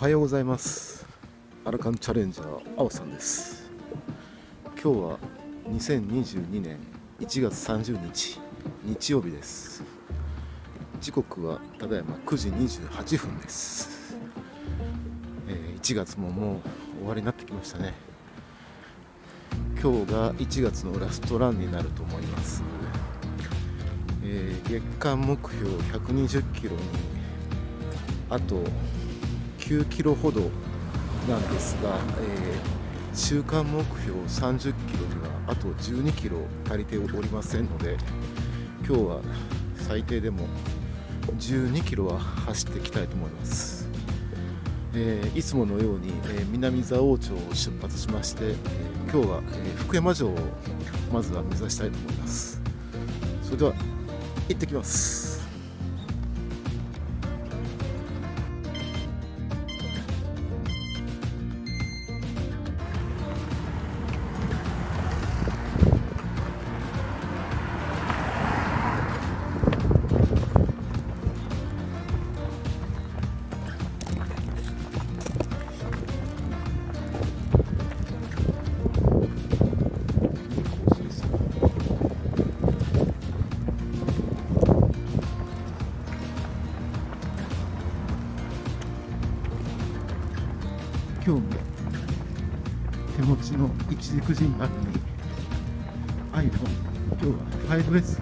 はようございます。アラカンチャレンジャーあおさんです。今日は2022年1月30日日曜日です。時刻はただいま9時28分です。1月ももう終わりになってきましたね。今日が1月のラストランになると思います。月間目標120キロにあと9キロほどなんですが、週間目標30キロにはあと12キロ足りておりませんので、今日は最低でも12キロは走っていきたいと思います。いつものように、南蔵王町を出発しまして、今日は、福山城をまずは目指したいと思います。それでは行ってきます。今日も手持ちの一軸ジンバルに iPhone、 今日は 5S、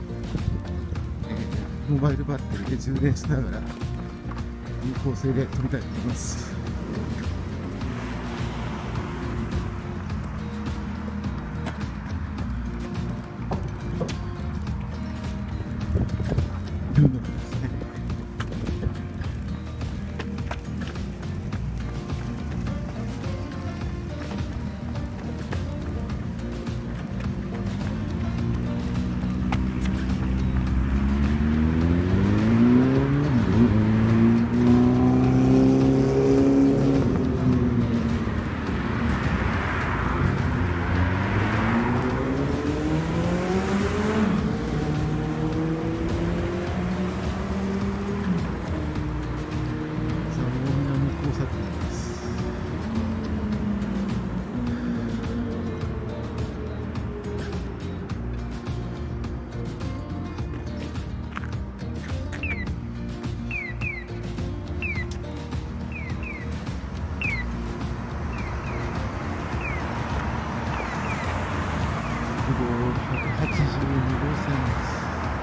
モバイルバッテリーで充電しながら有効性で撮りたいと思います。182号線です。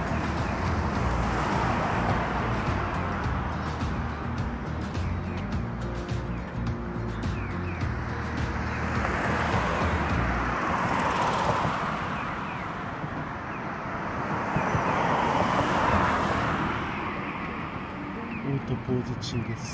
オートポーズ中です。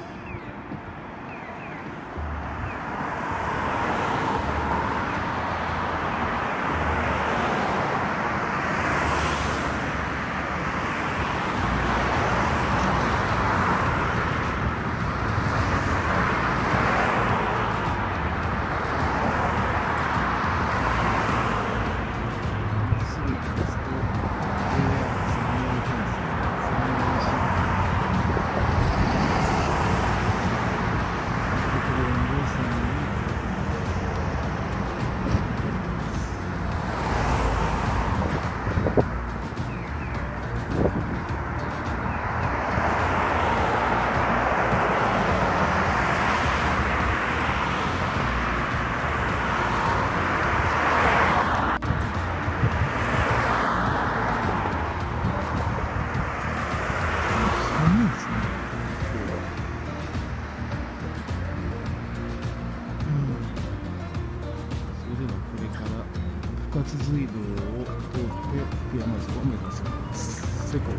深津隧道を通って福山城を目指します。セコ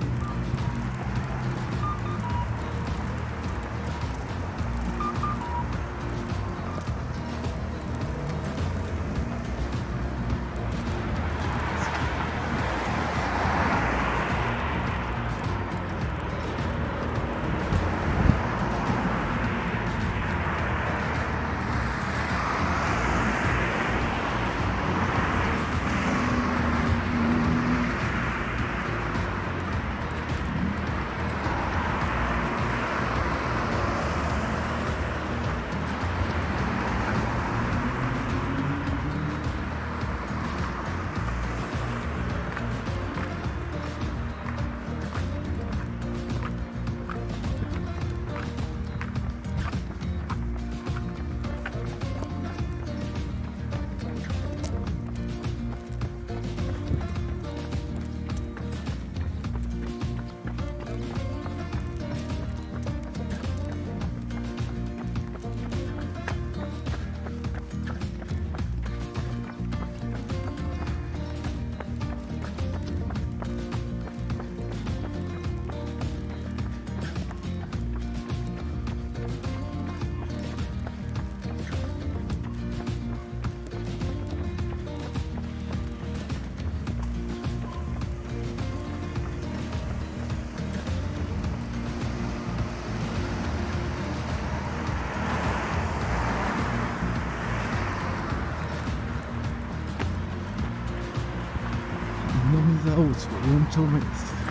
町4丁目です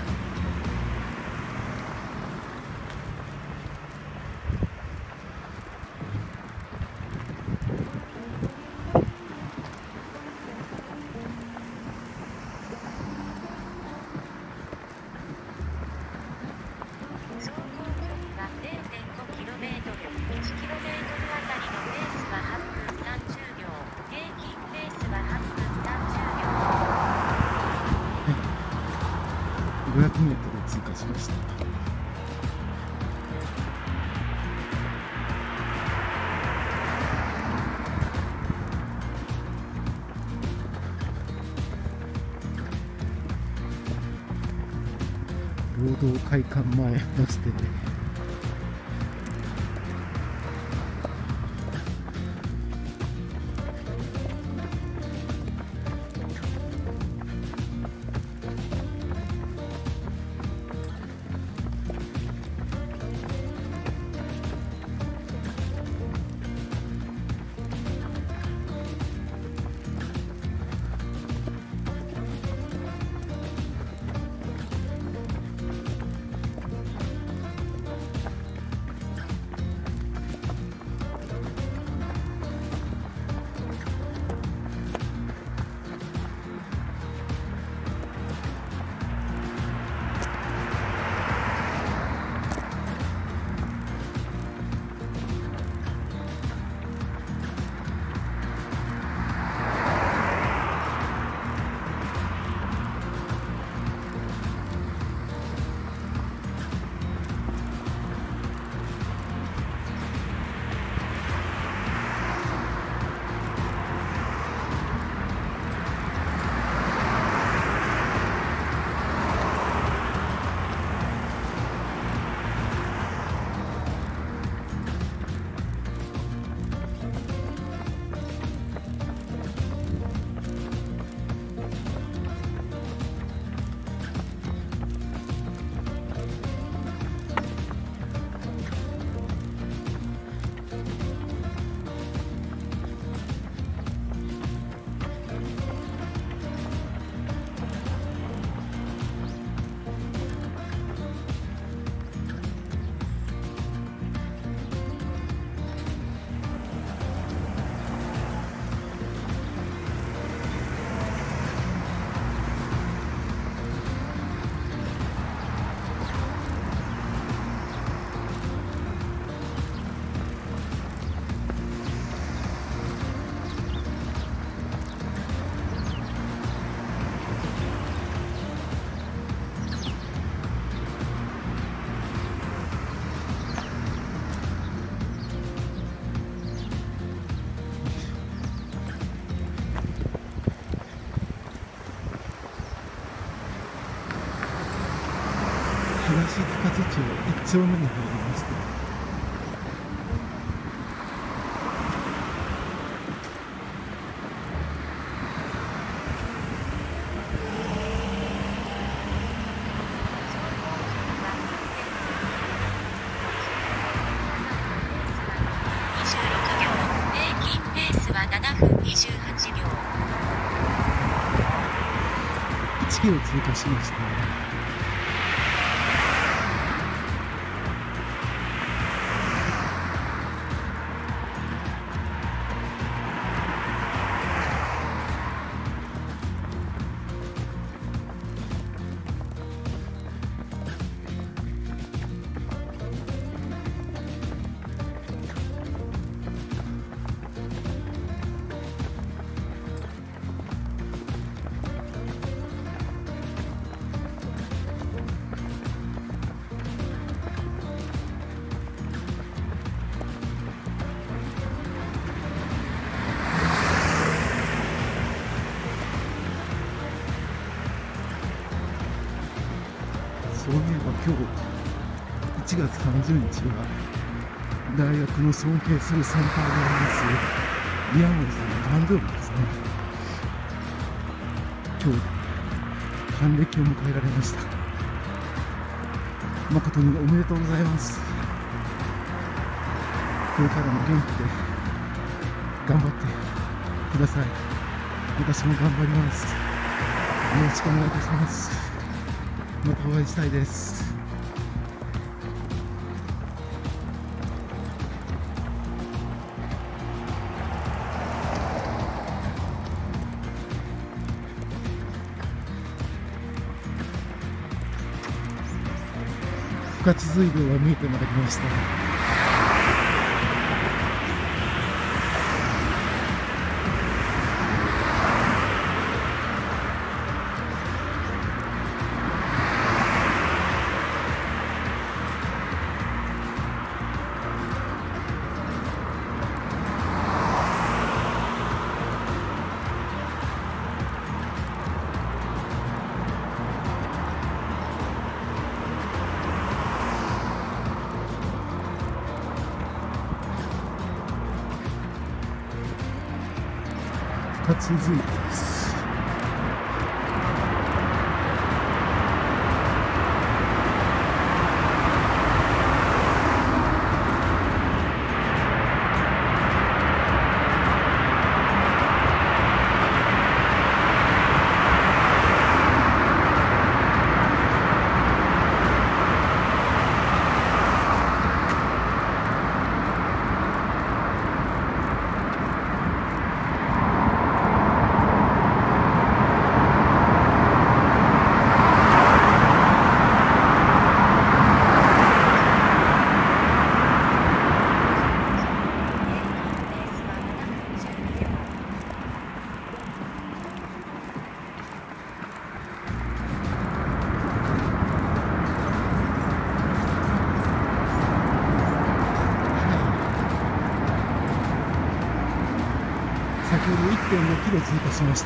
。500メートル通過しました。労働会館前バス停で東深津町1丁目に入りました。1キロ通過しましたね。そういえば今日1月30日は大学の尊敬する先輩であります宮森さんの誕生日ですね。今日還暦を迎えられました。誠におめでとうございます。これからも元気で頑張ってください。私も頑張ります。 ろしくお願いいたします。またお会いしたいです。十勝隧道が見えてまいりました。十勝隧道です。先ほど 1.5 キロ通過しました。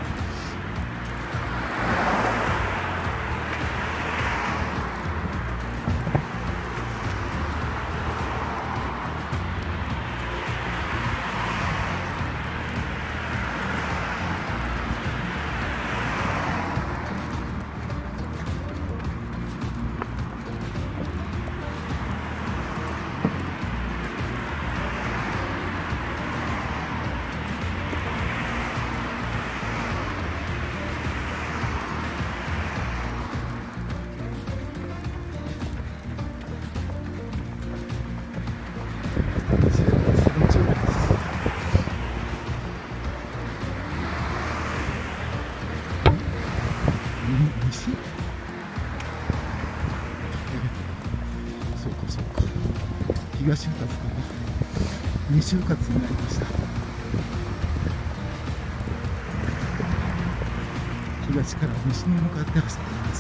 東深から西深になりました。東から西に向かって走っています。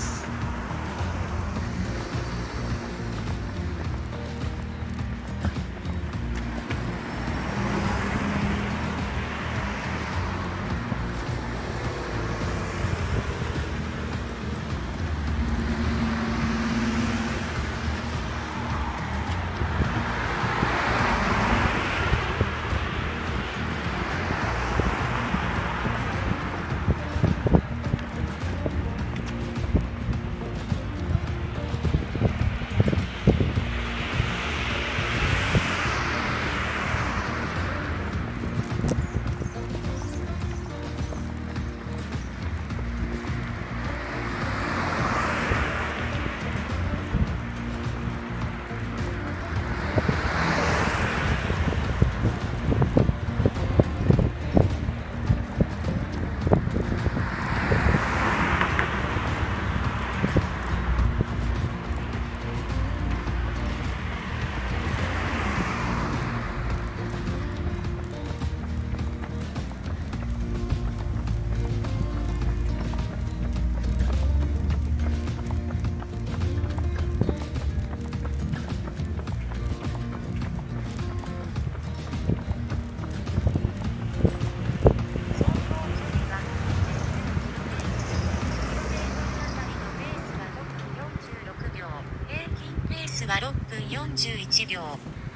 は6分41秒。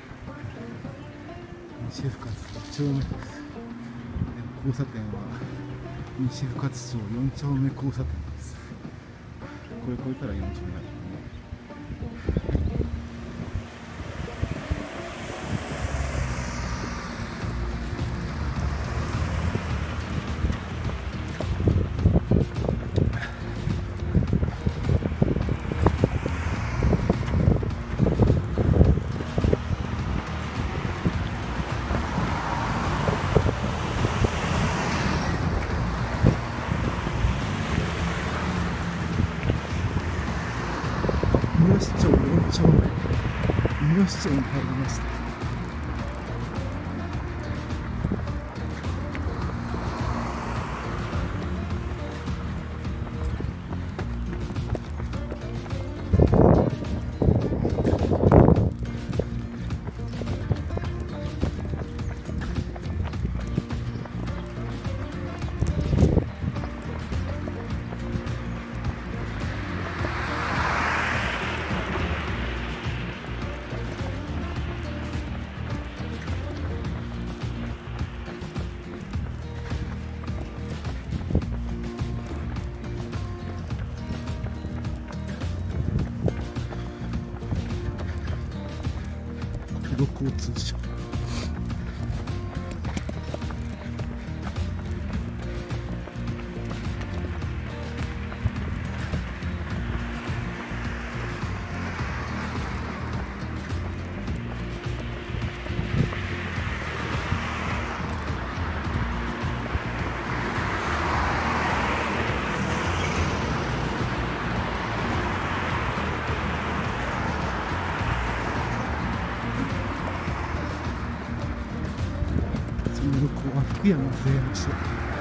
西深津1丁目です。交差点は西深津町4丁目交差点です。これ越えたら4丁目だけどね。 三好町4丁目、三好町に入りました。国土交通省。その横は福山製薬所。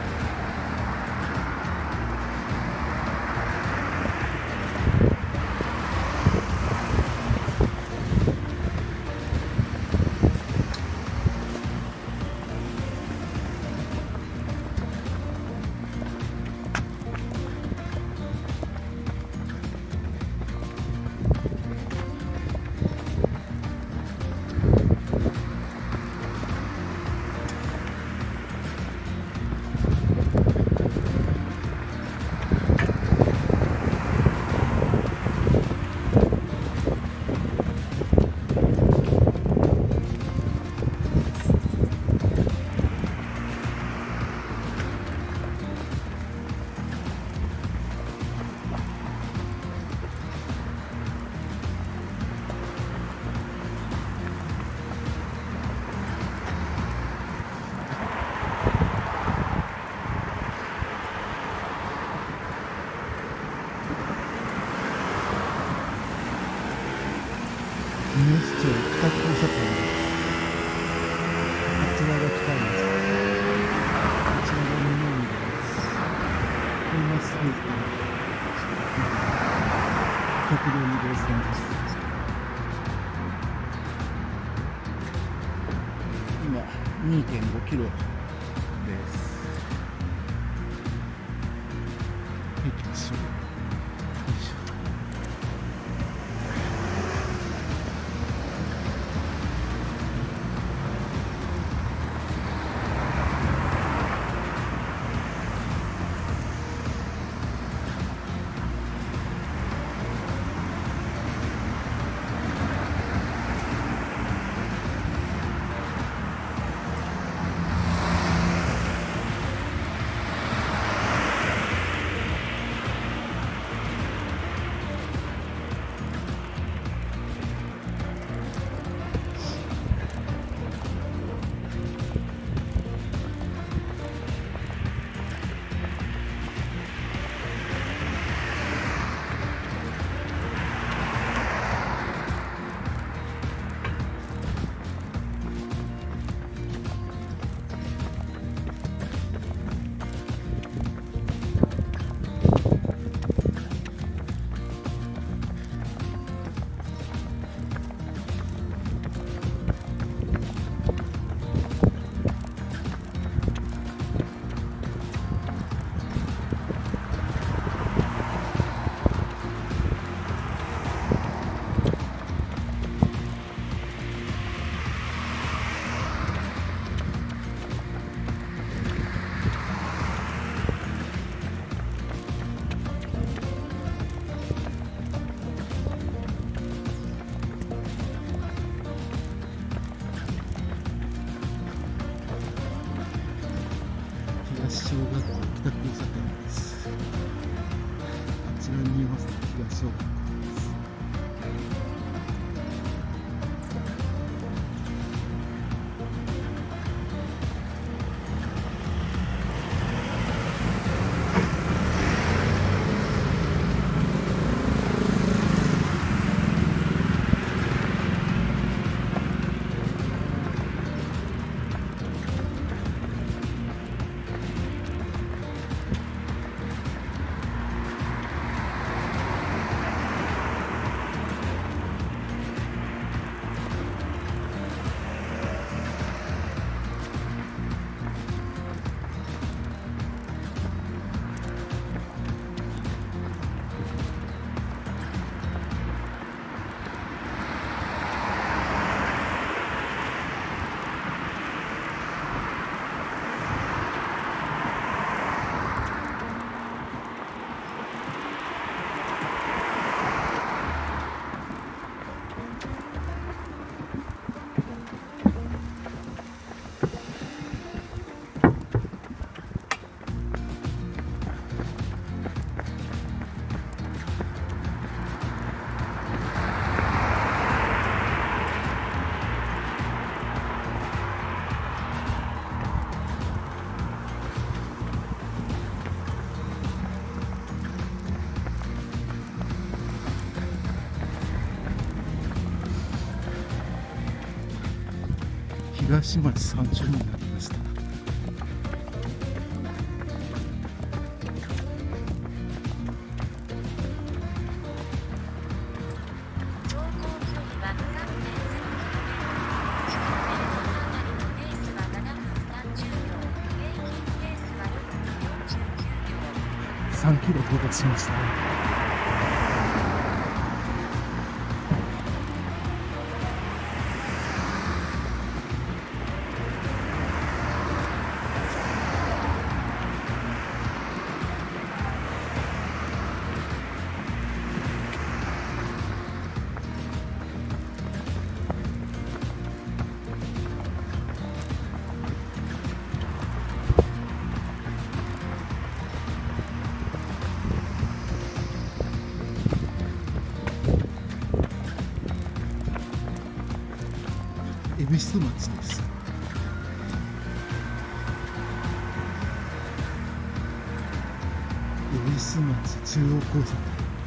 三好町北交差点です。こちらが北です。こちらが南です。まっすぐ行って国道2号線です。今 2.5 キロです。行きましょう。 東町山頂になりました。 走行距離は 3.3km。ペースは7分30秒。平均ペースは6分49秒。 3キロ到達しました。恵比寿町です。恵比寿町中央交差点。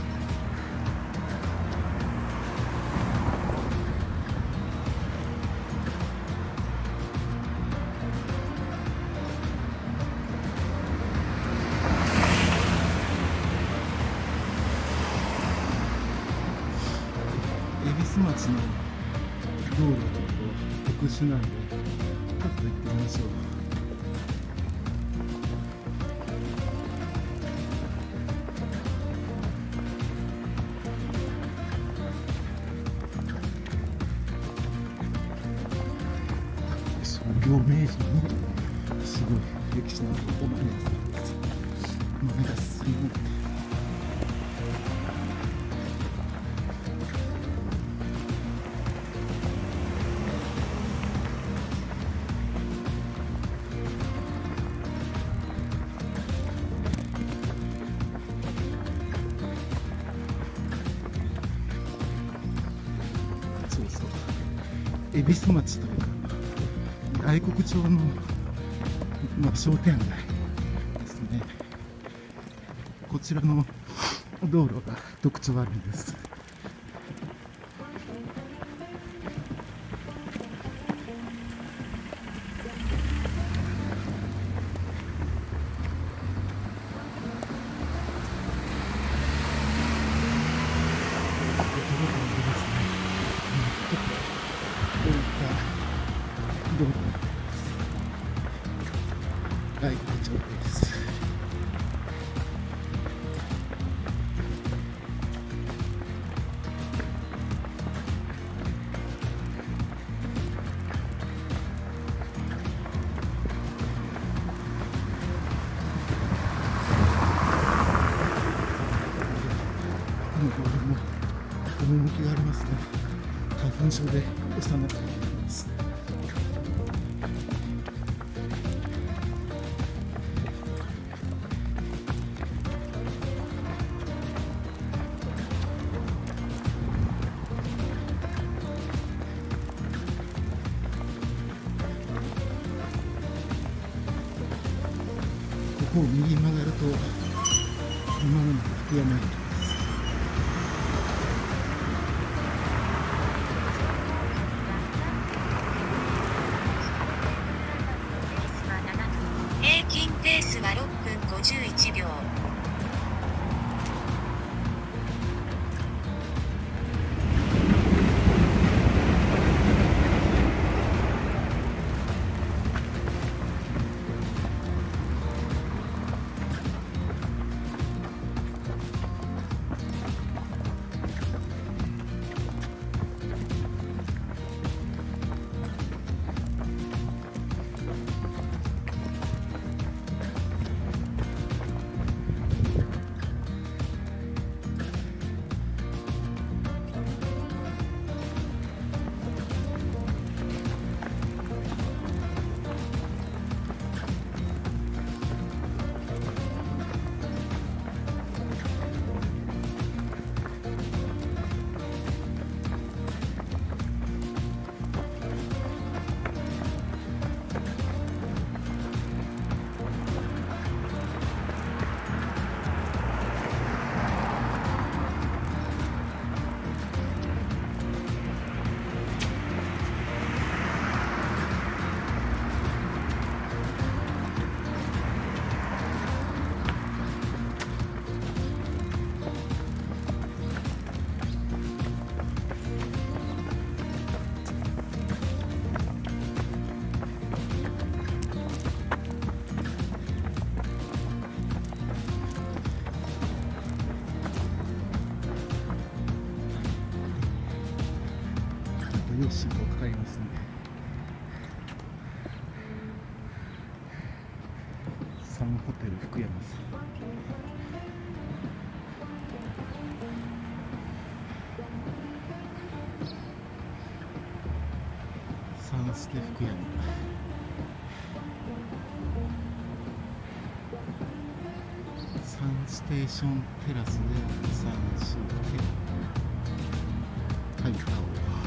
恵比寿町の道路はちょっと特殊なんで、ちょっと行ってみましょう。創業明治のすごい歴史のあるお豆屋さんです。豆がすごい。そうそう、恵比寿町というか大国町の、商店街ですね。こちらの道路が特徴あるんです。大国町です。趣がありますね。花粉症で幼くなっています。ここを右に曲がると今まで福山駅です。 平均ペースは6分51秒。 両親とかかりますね。サンホテル福山さん。サンステ福山。サンステーションテラスでサンシテはいタオ。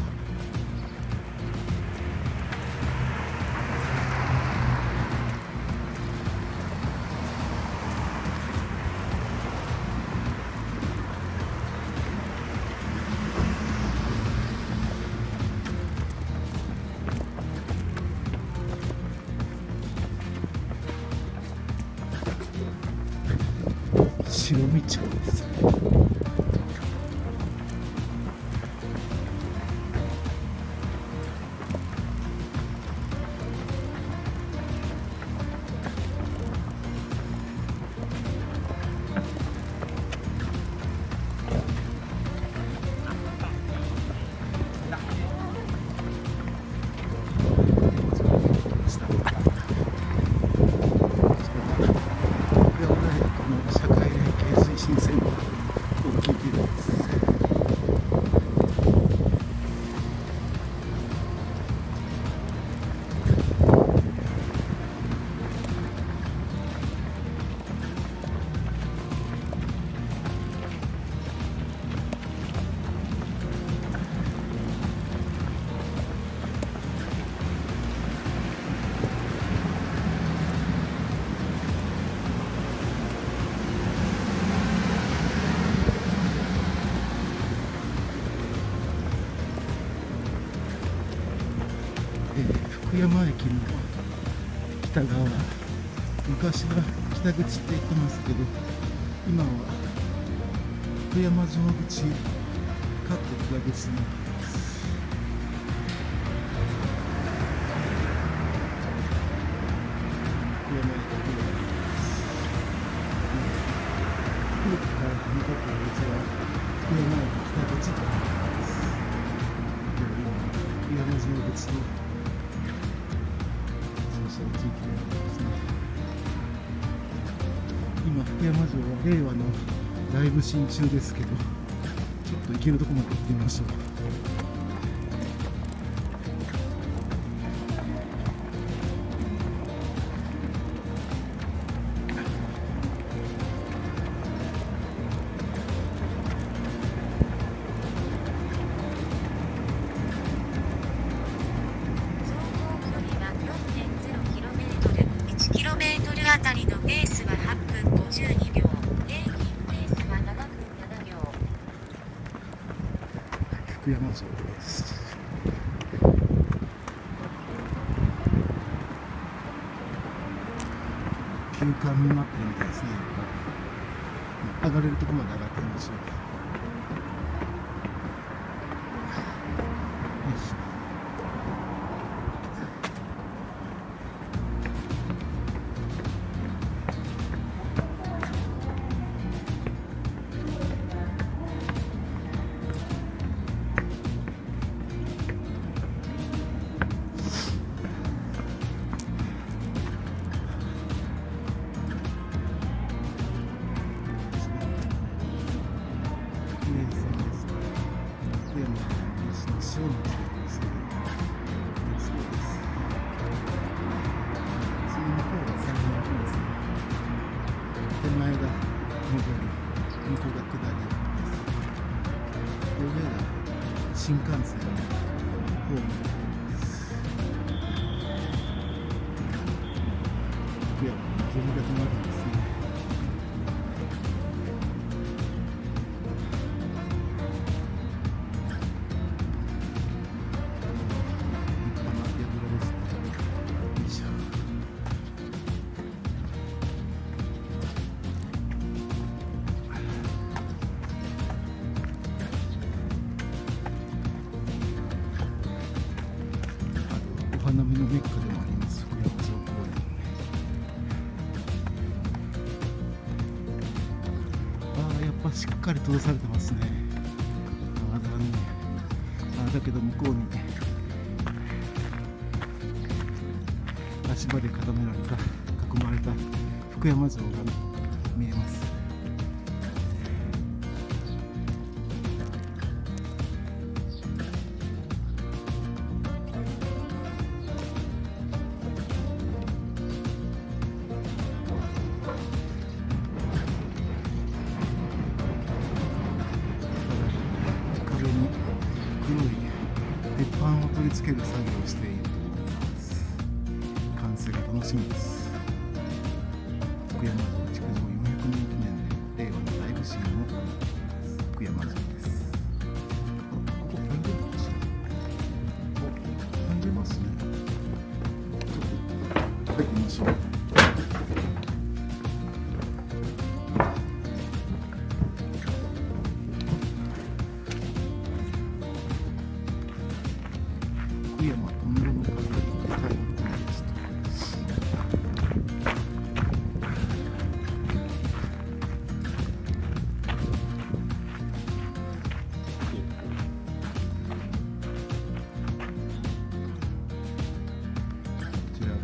白身町です。福山駅の北側、昔は北口って言ってますけど、今は福山城口かっこ北口になっています。福山駅古くから残っている道は福山駅北口となっています。今福山城口と今福山城は令和のライブシーン中ですけど、ちょっと行けるとこまで行ってみましょう。 1kmあたりのペースは8分52秒、平均ペースは7分7秒。 福山城です。休館になってるみたいですね。上がれるところまで上がってみましょう。手前が上り、向こうが下りです。で、上が新幹線のホームです。福山の煙が止まるんですね。お花見のメッカでもあります福山城公園。ああ、やっぱしっかり閉ざされてますね。ああ、残念。ああ、だけど向こうに足場で固められた、囲まれた福山城が見えます。壁に黒い鉄板を取り付ける作業をしていると思います。完成が楽しみです。福山城築城400年記念で令和の大部審を行っています。福山城です。ここ入れるのかしら。入れますね。入ってみましょう。福山トンネルの数が高いところです。こちらが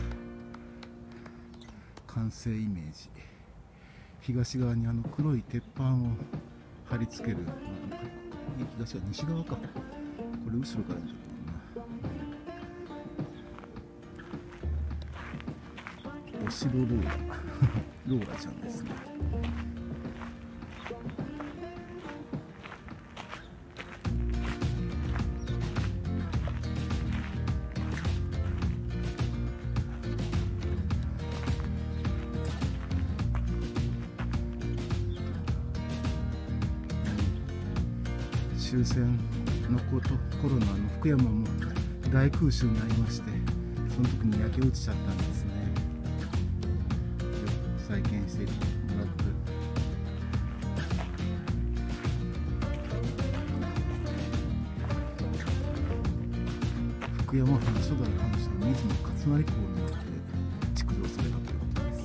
完成イメージ。東側に黒い鉄板を貼り付ける、東側、西側か。これ後ろから見てるお城ローラローラちゃんですね。終戦のコロナの福山も大空襲になりまして、その時に焼け落ちちゃったんですね。再建してもらって、福山藩初代藩主の水野勝成公によって築城されたということです。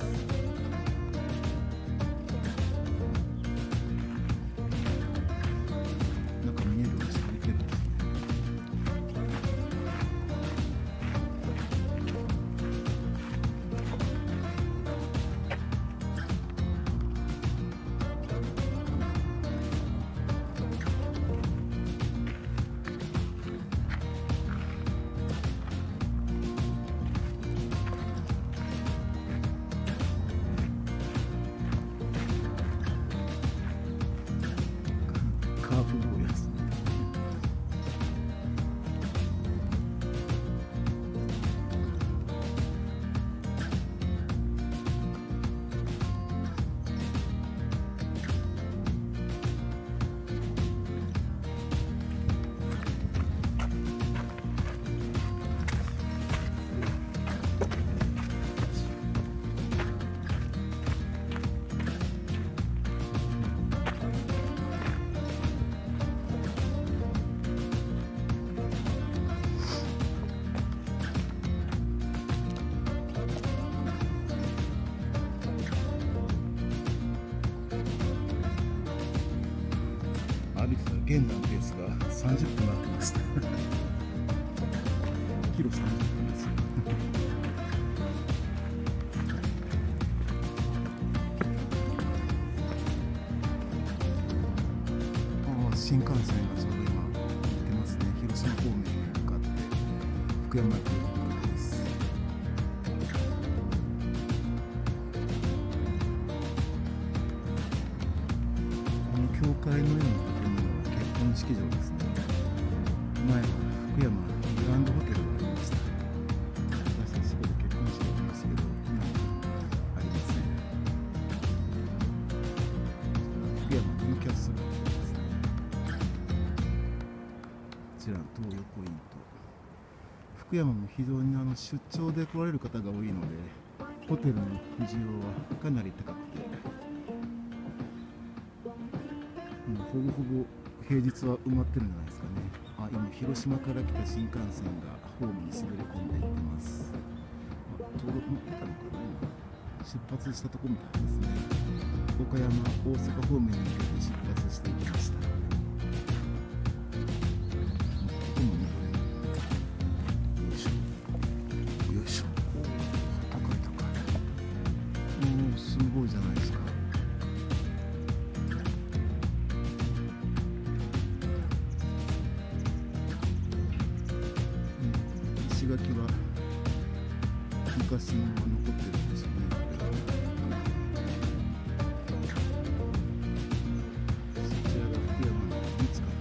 なんか見えるようにしてくれてるんですね。カーフローやつ。歩いてたら現段ペースが30分になってました。キロ30分ですよ。新幹線がちょうど今行ってますね。広島方面に向かって福山駅というところです。この教会のような建物は結婚式場ですね。前は福山グランドホテルがありました。私たちそこで結婚式がありますけど、今ありません。福山ニューキャッスルですね。こちら東横インと福山も非常に出張で来られる方が多いので、ホテルの需要はかなり高くて、ほぼほぼ平日は埋まってるんじゃないですかね。今広島から来た新幹線がホームに滑り込んでいってます。ちょうど乗ってたのかな。出発したところみたいですね。岡山、大阪方面に向けて出発していきました。ここも登れる。よいしょよいしょ。 石垣は昔のまま残ってるんですよね。そちらが福山の三塚ですね。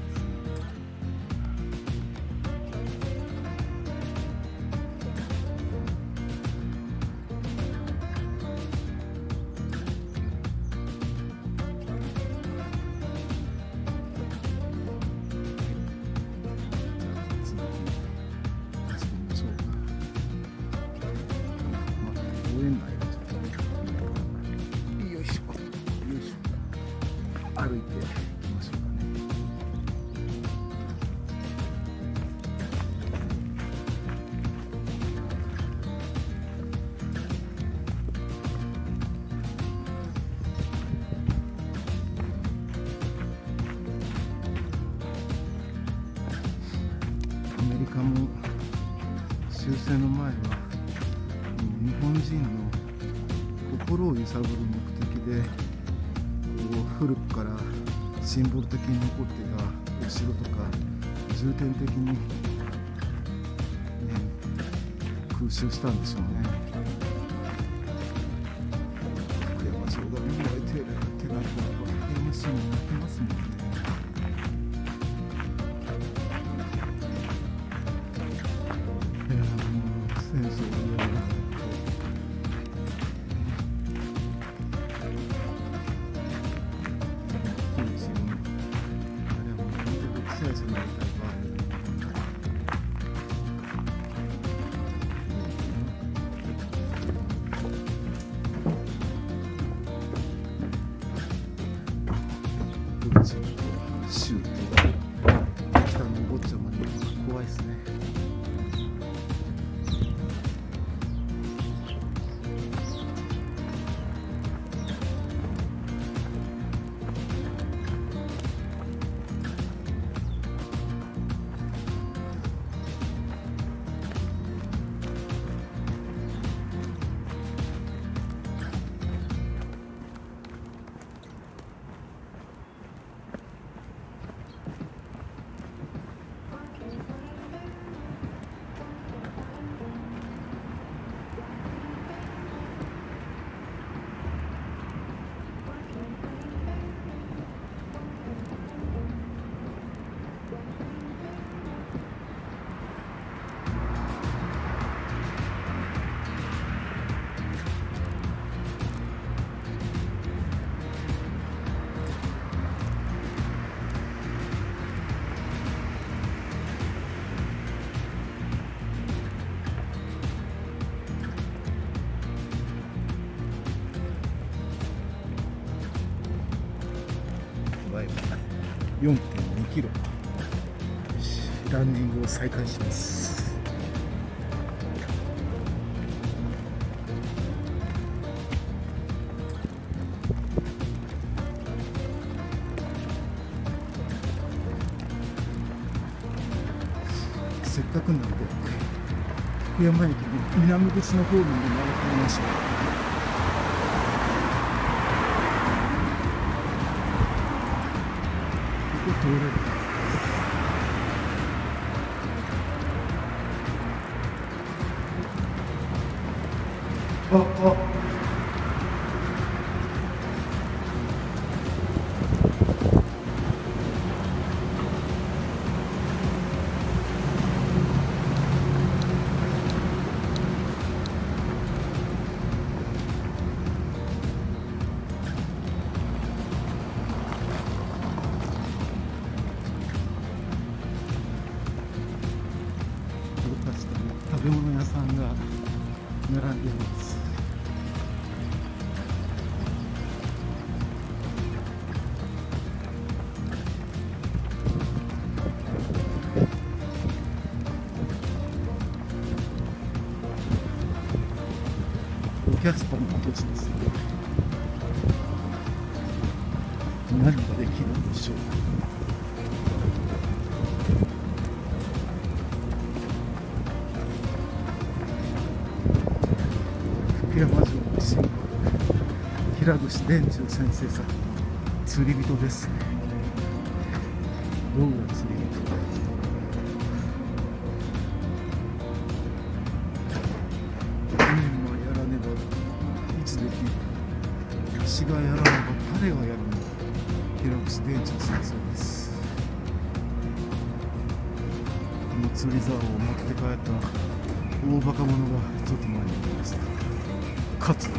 公園内をちょっとよいしょよいしょ歩いていきましょうかね。アメリカも終戦の前は日本人の心を揺さぶる目的でこう古くからシンボル的に残っていたお城とか重点的に、空襲したんでしょうね。福山城が見られてるってなると福山市になってますもんね。戦争をやるシュート北の坊ちゃまに怖いですね。4.2 キロランニングを再開します。せっかくなんで福山駅の南口の方面で回ってみましょう。通れる食べ物屋さんが並んでいます。キャスパの跡地ですね。何ができるんでしょう。福山城のシンボル、平櫛田中先生さん、釣り人ですね。どうが釣り人。 釣り竿を持って帰った大バカ者がちょっと前にいました。カツ。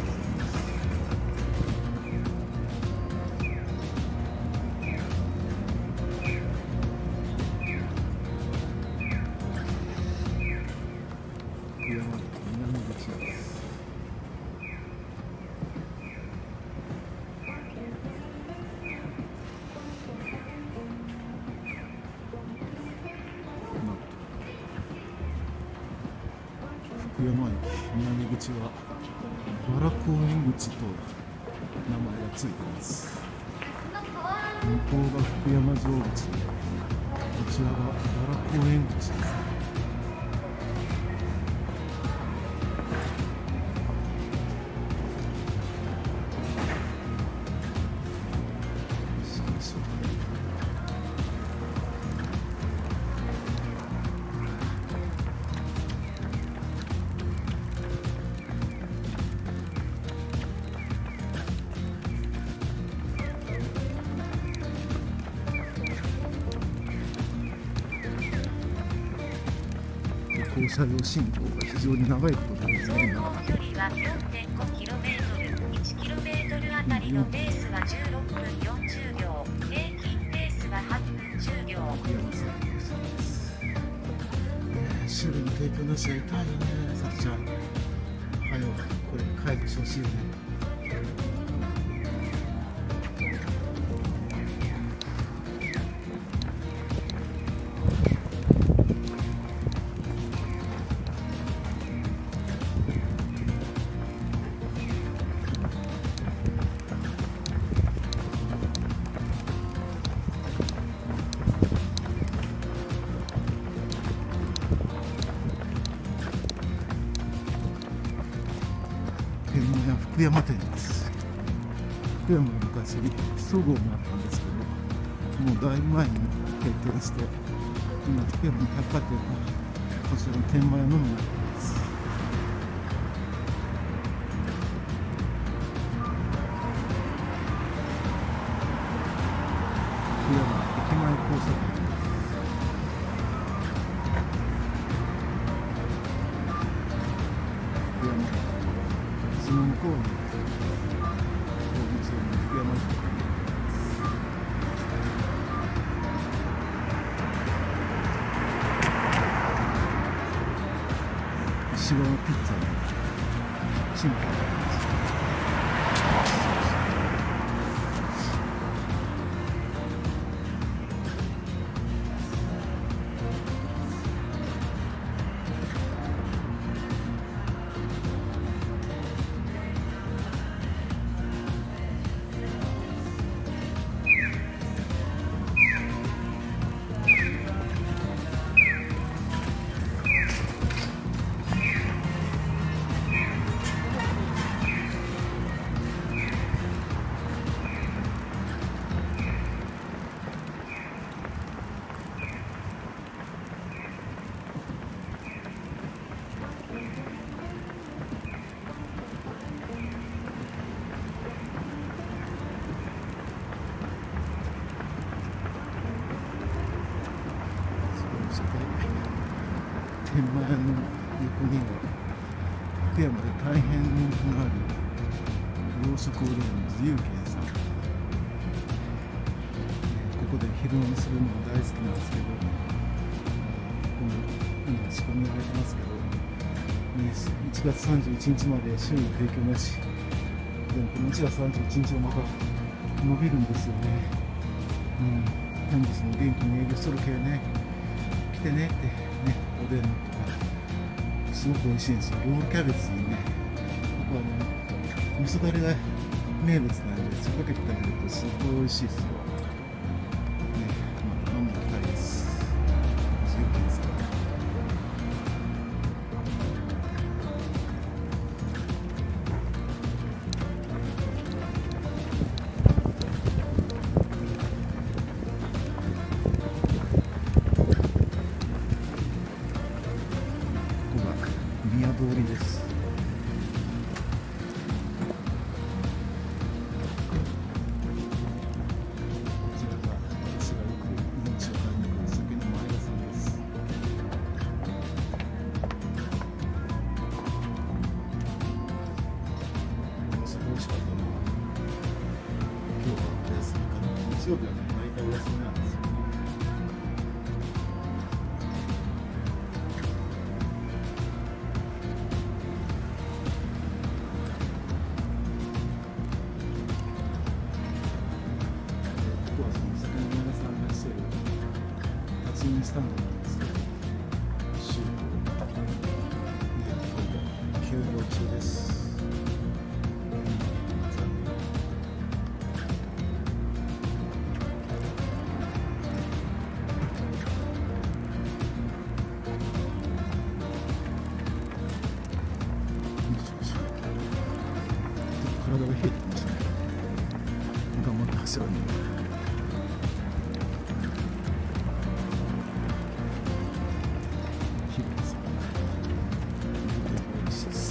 山南口です。福山駅南口はバラ公園口と名前がついています。向こうが福山城口で、こちらがバラ公園口です。放射用信号が非常に長いことなんですね。 距離は 4.5km、1km あたりのペースは16分40秒、平均ペースは8分10秒。 修理の提供なしは痛いよね、さきちゃん。はよ、これ解除してほしいよね。福山店です。福山の昔そごうがあったんですけど、もうだいぶ前に閉店して、今福山の百貨店がこちらの天満屋のみになっています。福山駅前交差点です。福山その向こうに動物園の福山城が見えます。石川ピッツァのチンパがあります。天満屋の横には福山で大変人気のある洋食おでんの自由軒さん、ここで昼飲みするのが大好きなんですけど、この今仕込みが入ってますけど、1月31日まで週の提供なしでもこの1月31日はまた伸びるんですよね。本日も元気に営業しとるけね、来てねってね、おでんとかすごく美味しいんですよ。ロールキャベツにね、ここは味噌だれが名物なんで、そこかけて食べるとすごい美味しいですよ。ね、飲むの高いです。自由軒さん。宮通りです。 インスタントなんですけど、 集合休業中です。 体が冷えてきましたね。頑張って走らない。昼です。美味しいです。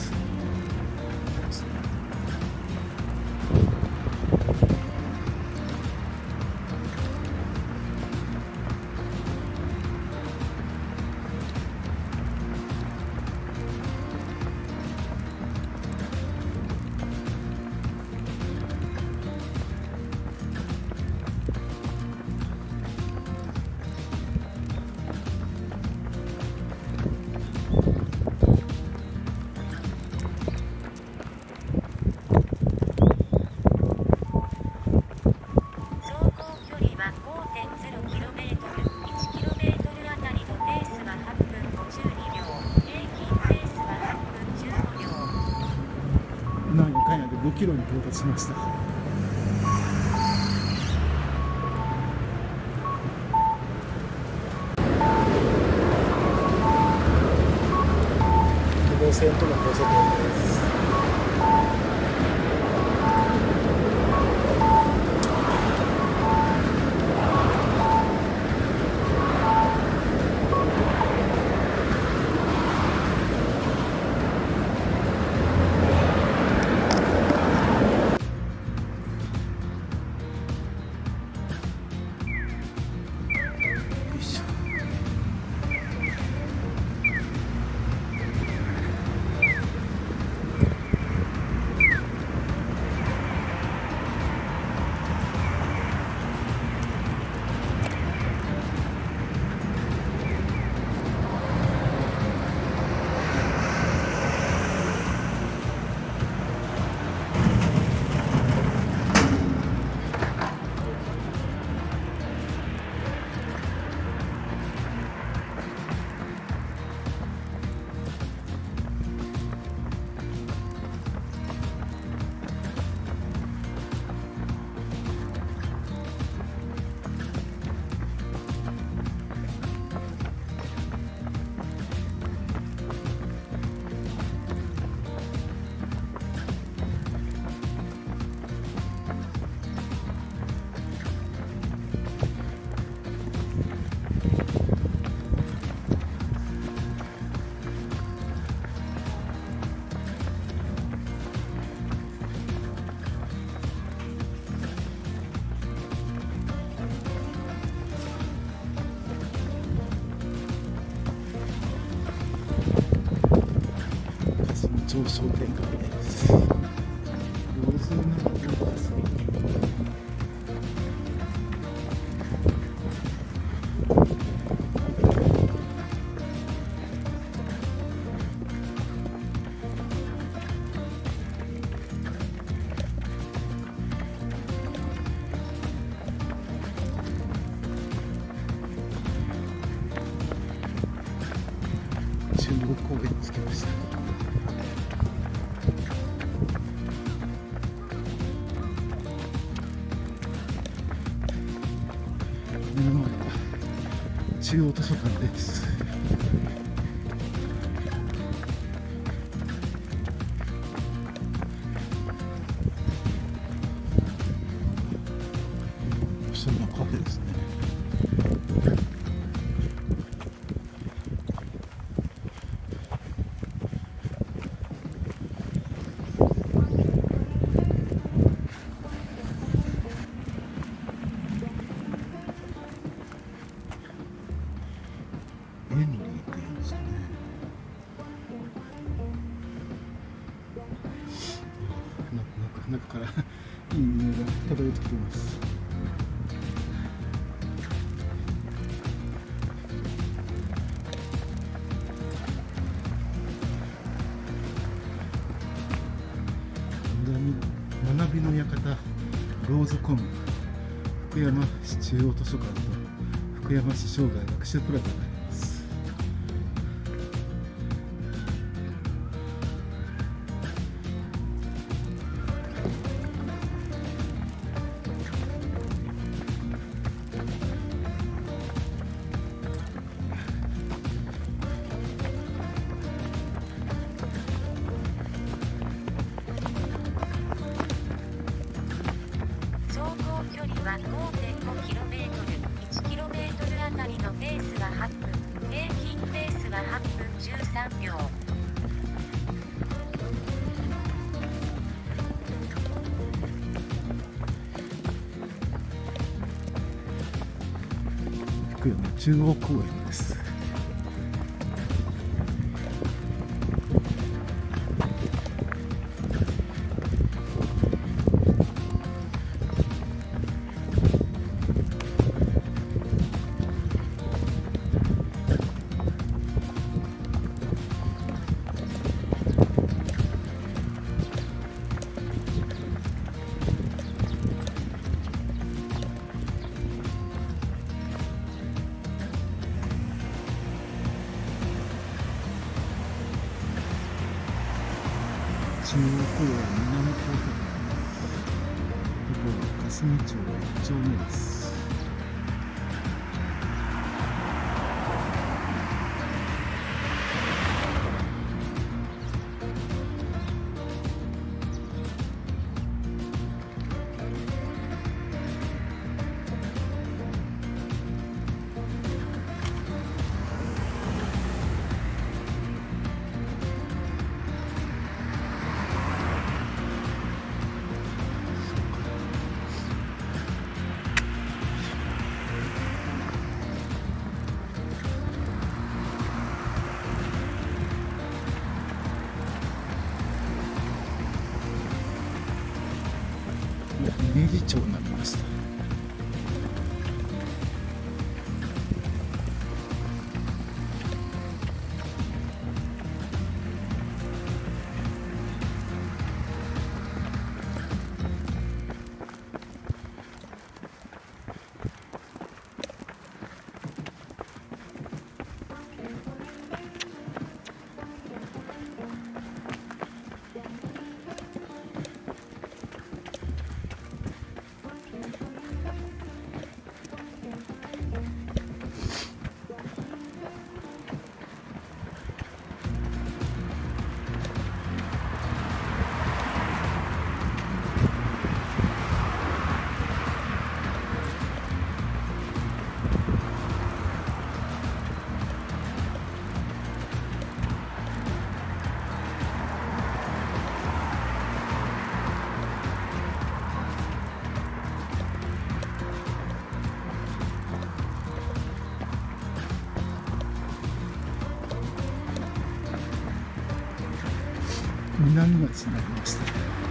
なんやかんやで5キロに到達しました。 希望線との交差点です。 上昇展開です。様子になっています。中央公園に着きました。目の前は中央図書館です。おしゃれなカフェですね。エンリーっていうんですかね。中からいい匂いが漂ってきています。学びの館ローズコム福山市中央図書館と福山市生涯学習プラザがあります。 走行距離は 5.5km、1km あたりのペースは8分、平均ペースは8分13秒。 福山中央公園です。中央公園南高速ここは霞町1丁目です。明治町になりました。南町になりました。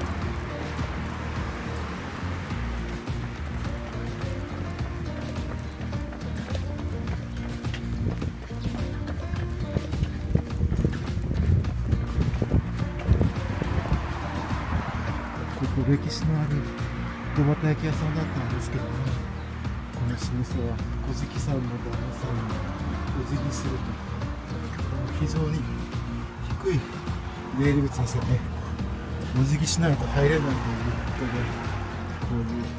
ここ歴史のある炉端焼き屋さんだったんですけどね、この老舗は古事記さんの旦那さんにお辞儀すると非常に低い出入り口ですよね。お辞儀しないと入れないということで、こういう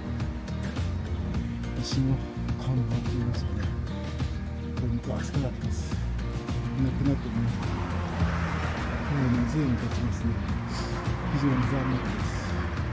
石の看板といいますかね、これ昔からあります。なくなってももう随分経ちますね。非常に残念です。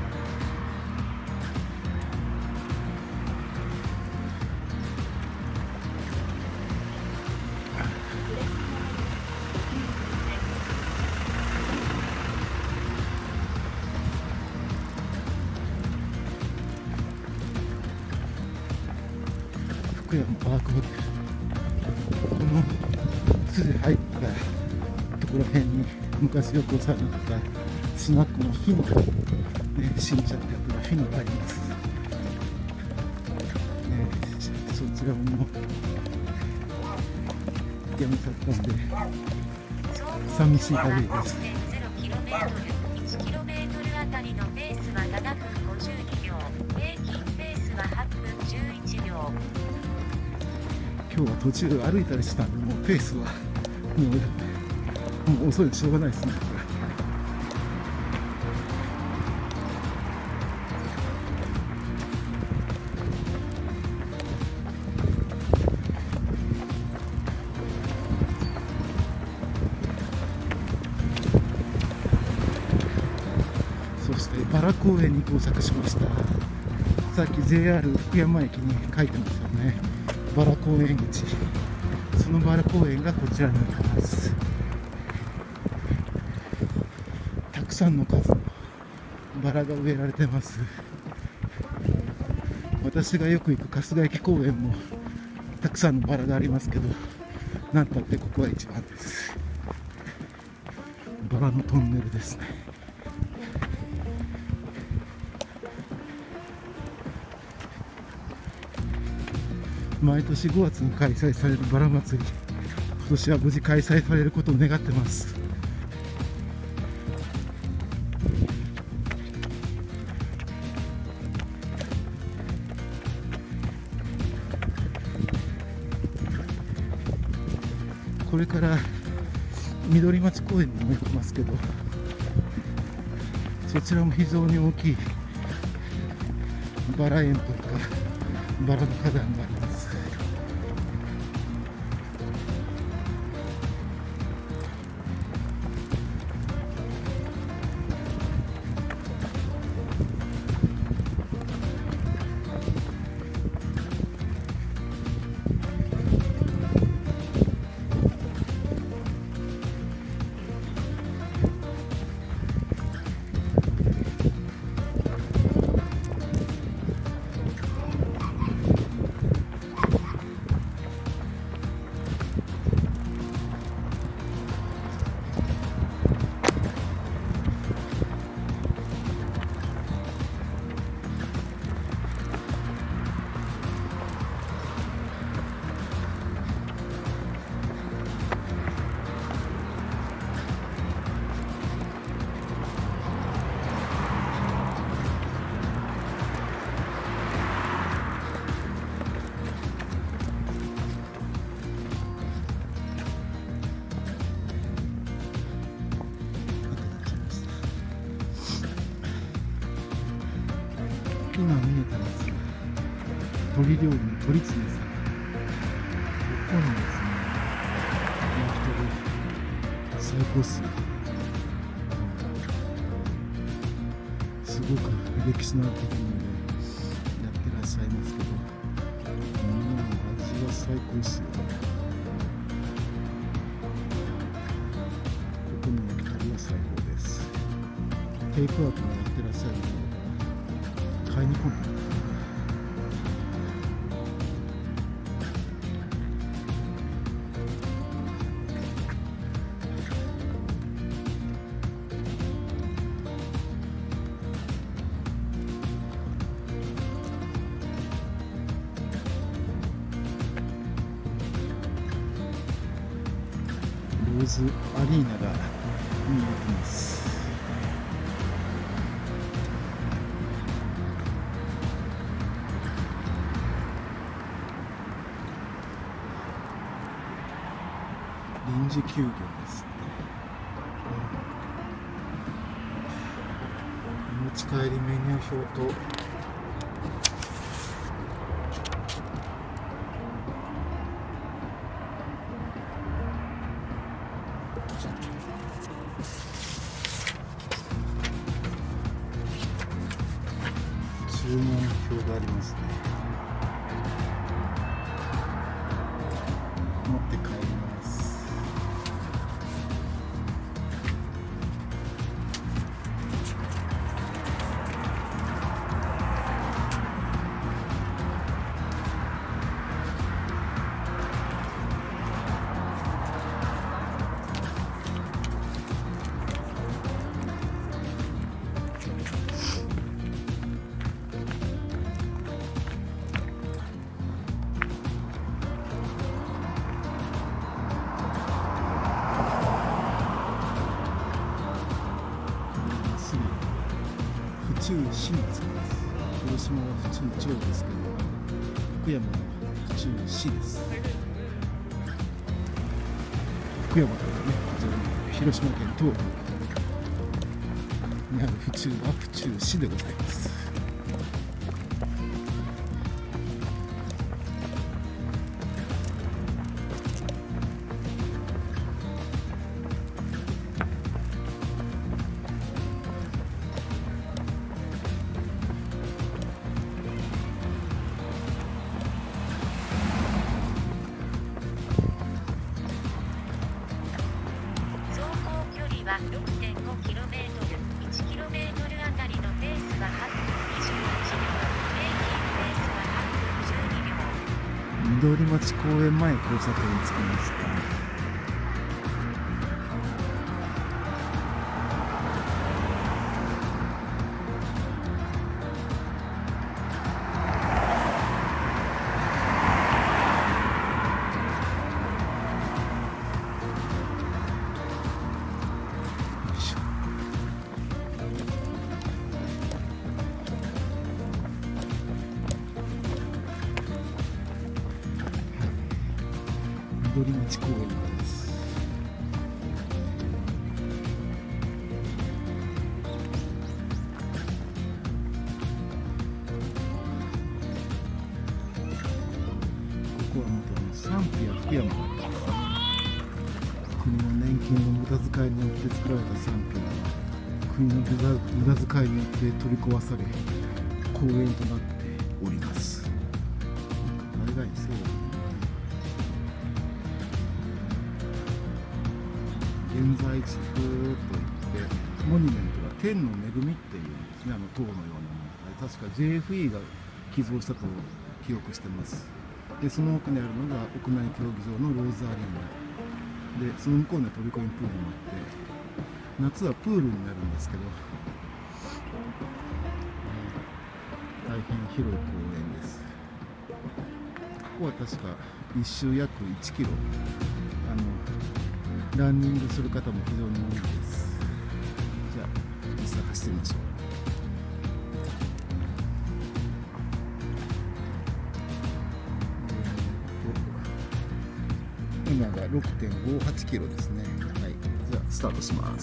福山パークホテル、この筋入ったところへんに昔よくお世話になったスナックのフィノ、しんちゃんってやつがフィノがあります、そちらもやめちゃったんで寂しい限りです。 1km あたりのペースは7分52秒、平均ペースは8分11秒。 今日は途中歩いたりしたんで、もうペースはもう遅いのしょうがないですね。そしてバラ公園に到着しました。さっき JR 福山駅に書いてますよね、バラ公園口。そのバラ公園がこちらになります。たくさんの数のバラが植えられてます。私がよく行く春日駅公園もたくさんのバラがありますけど、なんたってここは一番です。バラのトンネルですね。毎年5月に開催されるバラ祭り、今年は無事開催されることを願ってます。これから緑町公園にも行きますけど、そちらも非常に大きいバラ園というかバラの花壇があります。今見えたやつ、鳥料理の鳥つねさん。ここにですね、焼き鳥最高っすよ。すごく歴史のあるところでやってらっしゃいますけど、味は最高っすよ。ここの焼き鳥は最高です。テイクアウトもやってらっしゃるので買いに来る。ローズアリーナが見えてます。臨時休業ですね。お持ち帰りメニュー表と注文表がありますね。持って帰ります。府中市に着きます。広島は府中町ですけど、福山は府中市です。 福山というね、こちらの広島県東部にある府中は府中市でございます。 6.5km、1km あたりのペースは8分21秒、平均ペースは8分12秒。 緑町公園前交差点に着きました。緑町公園です。ここは元のサンピア福山、国の年金の無駄遣いによって作られたサンピアは国の無駄遣いによって取り壊され公園となっております。大概そう現在地といってモニュメントが天の恵みっていうんですね、塔のようなもの。確か JFE が寄贈したと記憶してます。でその奥にあるのが屋内競技場のローズアリーナで、その向こうには飛び込みプールもあって、夏はプールになるんですけど、大変広い公園です。ここは確か1周約1キロ、ランニングする方も非常に多いです。じゃあ実際走ってみましょう。今が 6.58 キロですね。はい、じゃあスタートします。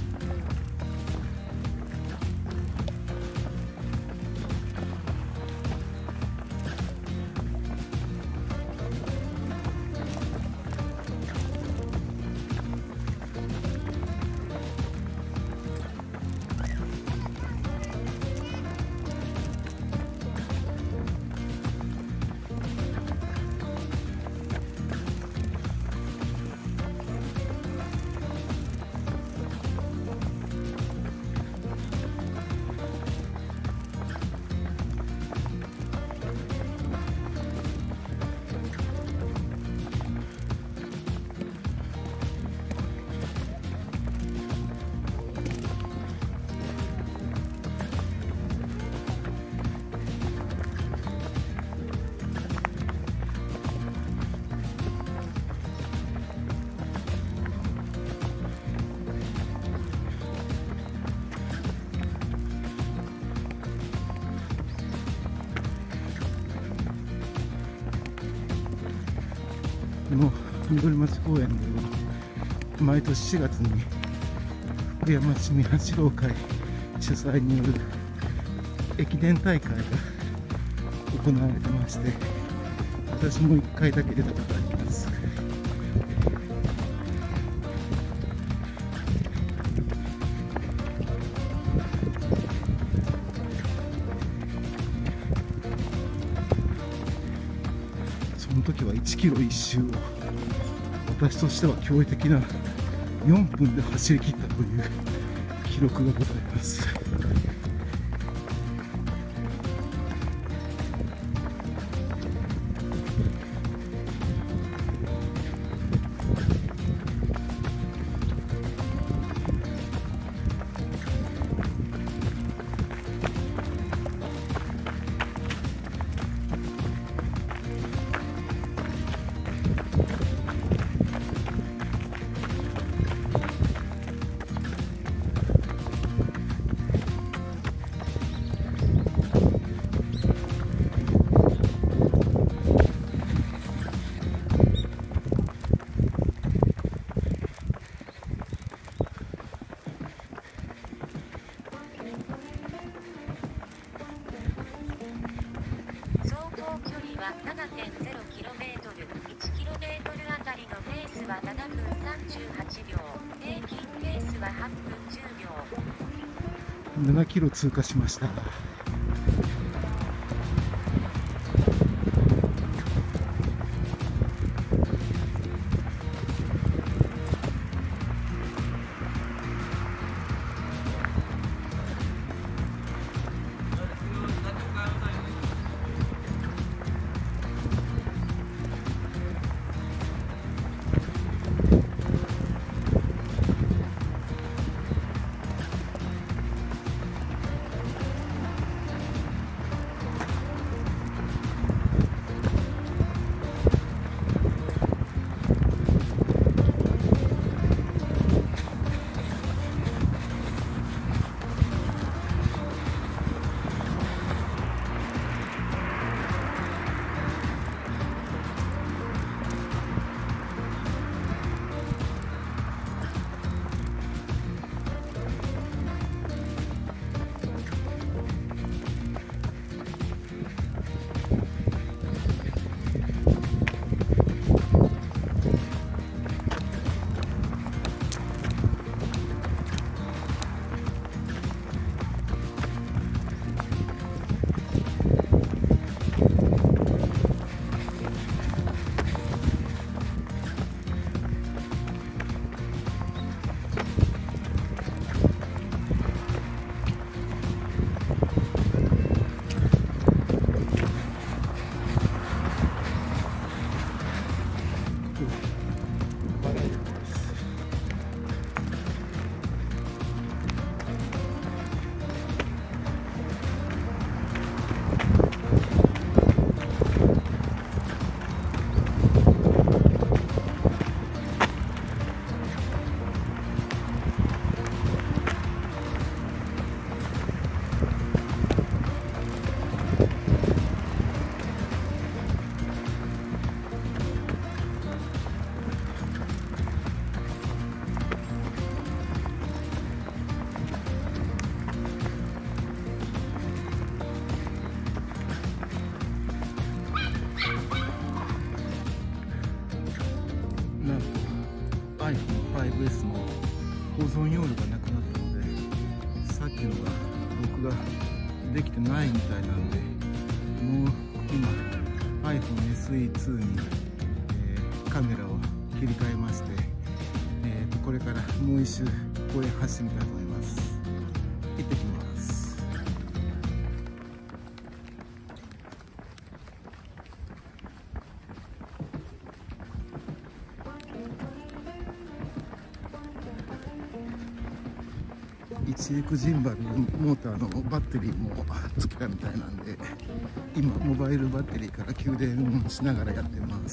この緑町公園では毎年4月に福山市民走ろう会主催による駅伝大会が行われてまして、私も1回だけ出たことあります。その時は1キロ1周を私としては驚異的な4分で走り切ったという記録がございます。 7キロ通過しました。なんと iPhone5S の保存容量がなくなったので、さっきのが録画できてないみたいなんで、もう今 iPhone SE2 に、カメラを切り替えまして、これからもう一周公園走ってみたいと思います。行ってきます。一陸ジンバルモーターのバッテリーもつけたみたいなんで、今モバイルバッテリーから給電しながらやってます。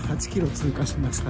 8キロ通過しました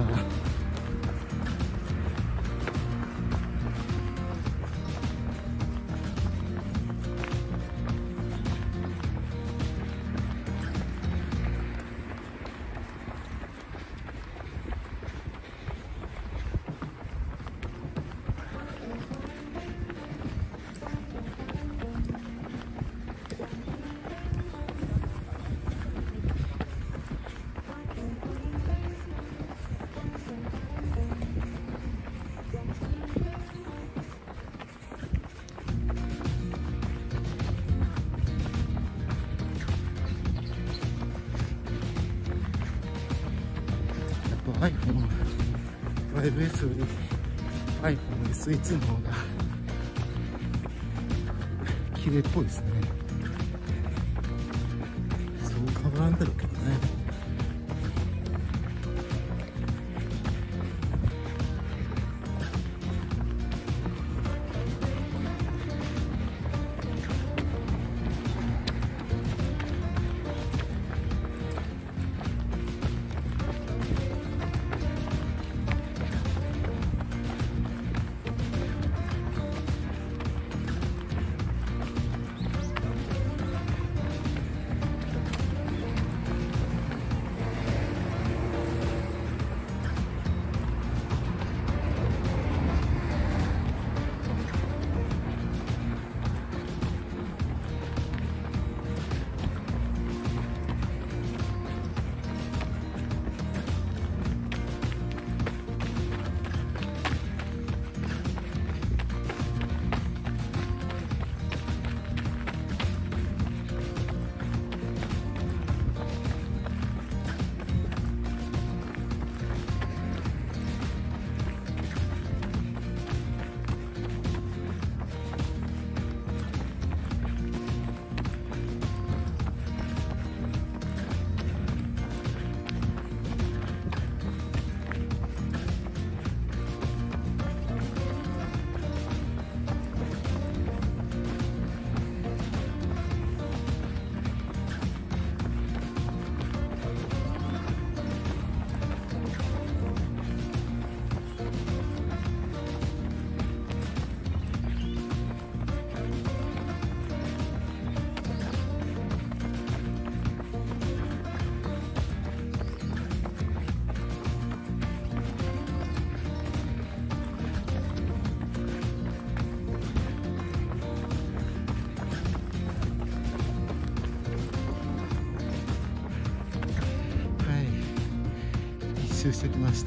。iPhone 5S より iPhone SE2 の方が綺麗っぽいですね。そう変わらんだろうけどね。一周してきました。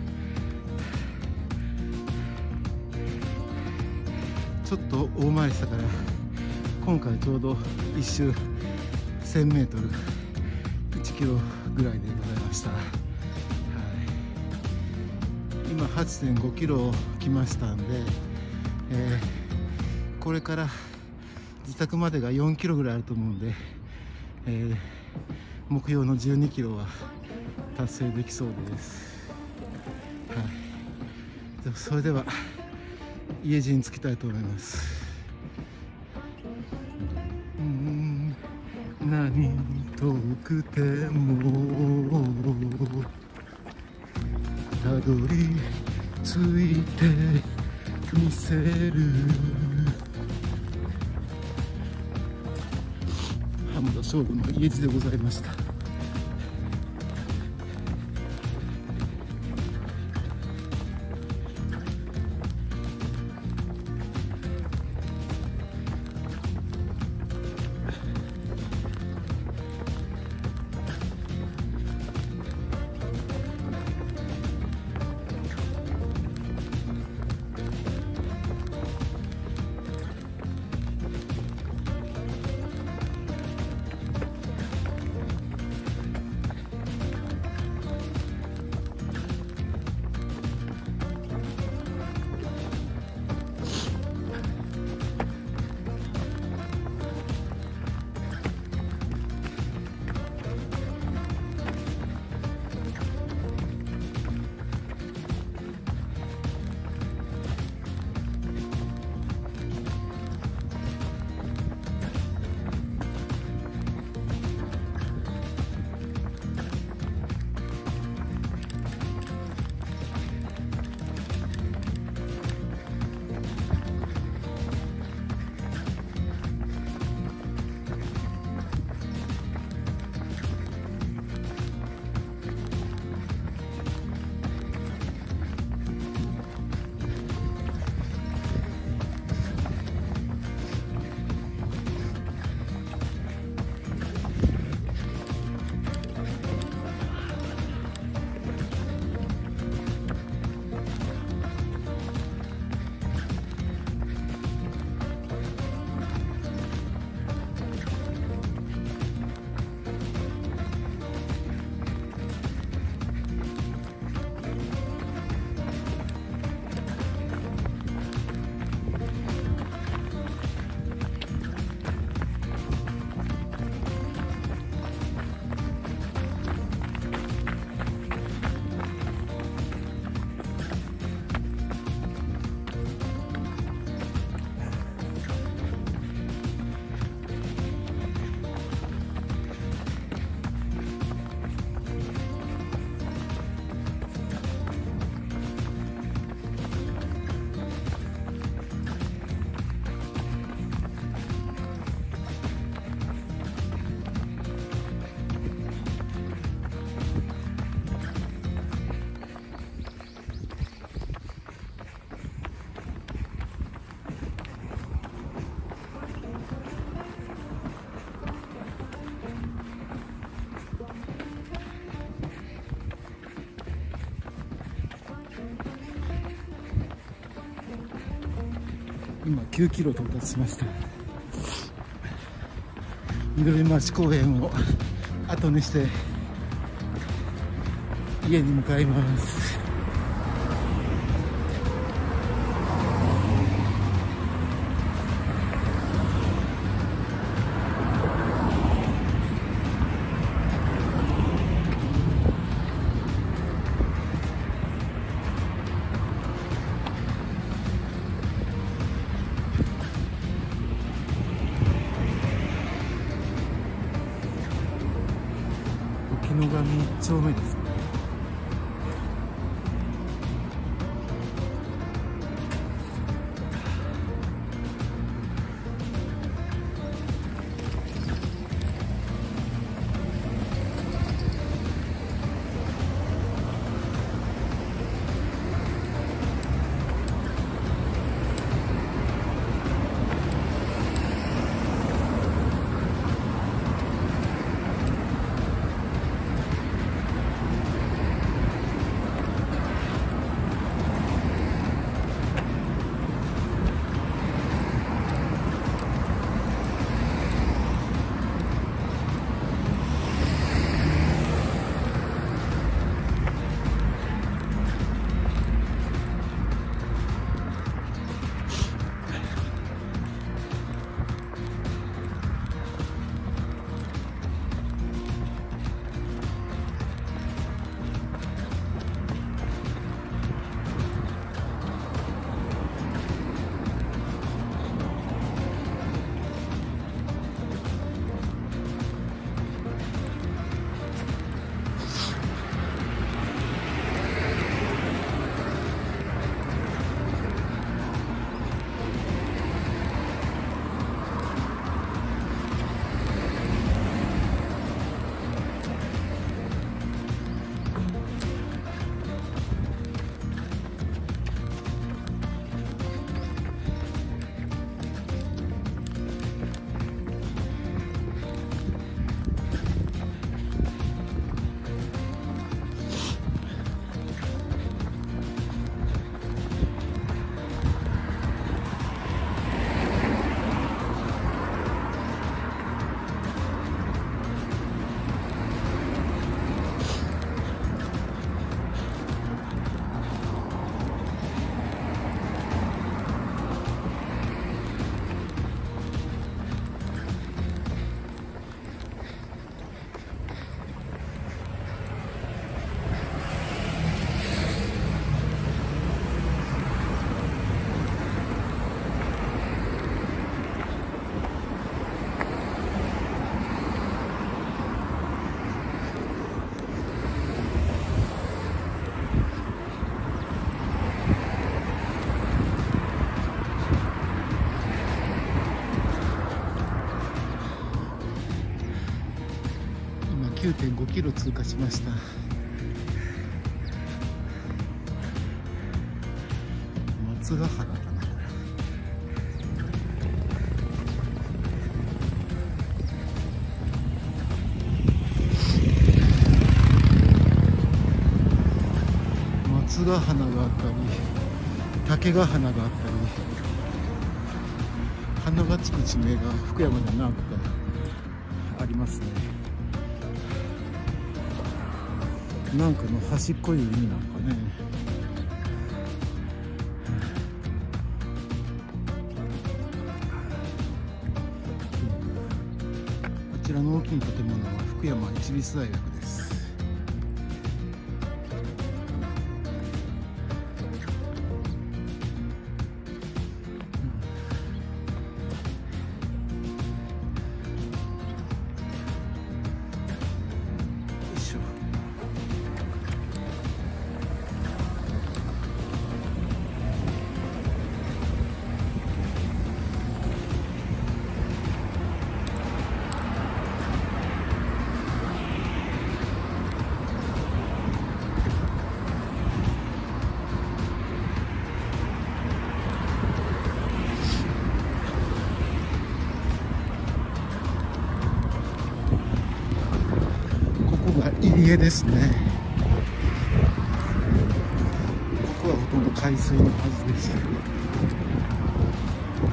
ちょっと大回りしたから今回ちょうど一周 1000m 1キロぐらいでございました。はい、今 8.5 キロ来ましたんで、これから自宅までが4キロぐらいあると思うんで、目標の12キロは達成できそうです。はい、それでは家路に着きたいと思います。何遠くてもたどり着いてみせる。浜田省吾の家路でございました。 今9キロ到達しました。緑町公園を後にして家に向かいます。沖野上1丁目ですね。9.5 キロ通過しました。松ヶ原かな。松ヶ花があったり、竹ヶ花があったり、花がつく地名が福山で何個かありますね。なんかの端っこいう意味なんかね。こちらの大きい建物は福山市立大学です。入江ですね。ここはほとんど海水のはずです。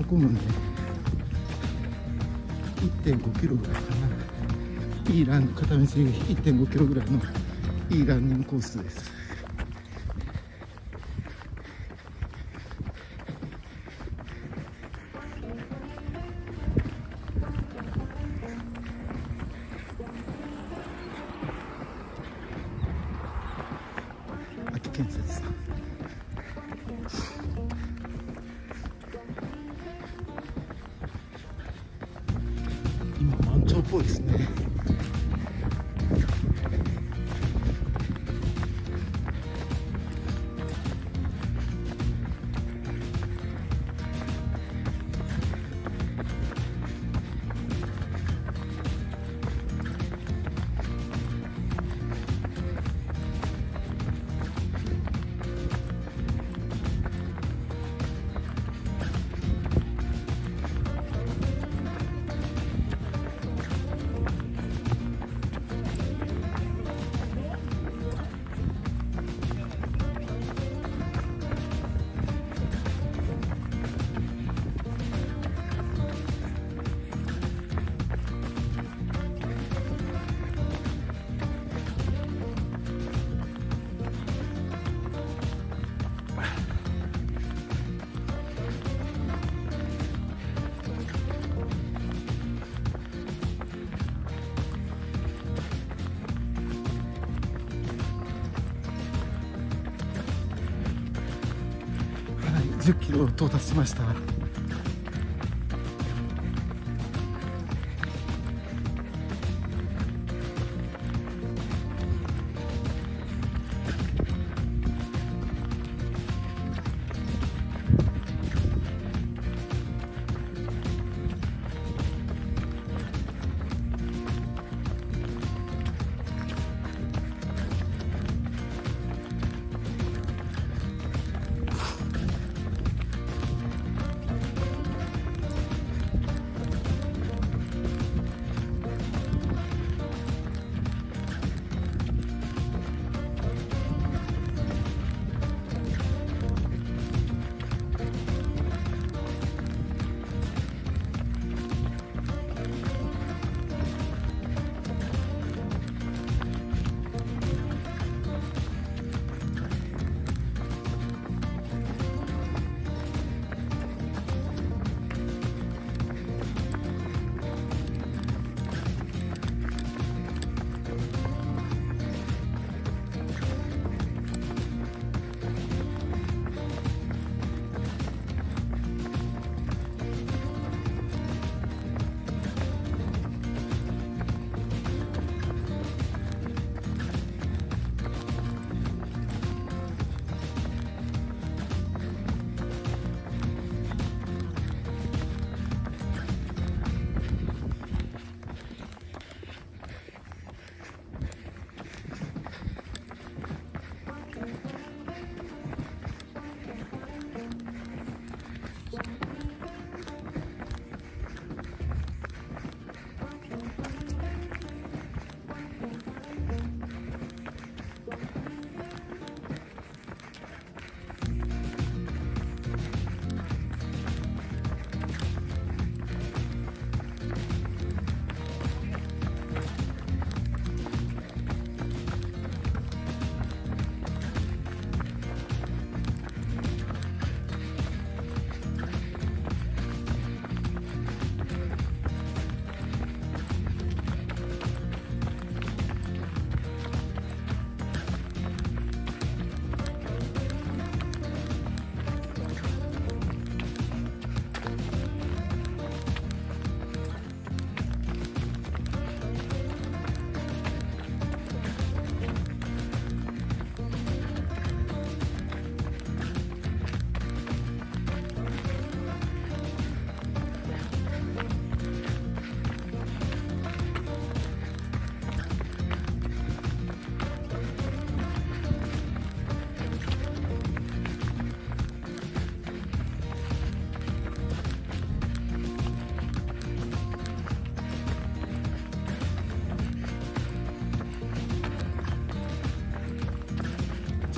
混むんで 1.5 キロぐらいかな。いいラン、片道 1.5 キロぐらいのいいランニングコースです。秋建設さん、今満潮っぽいですね。10キロ到達しました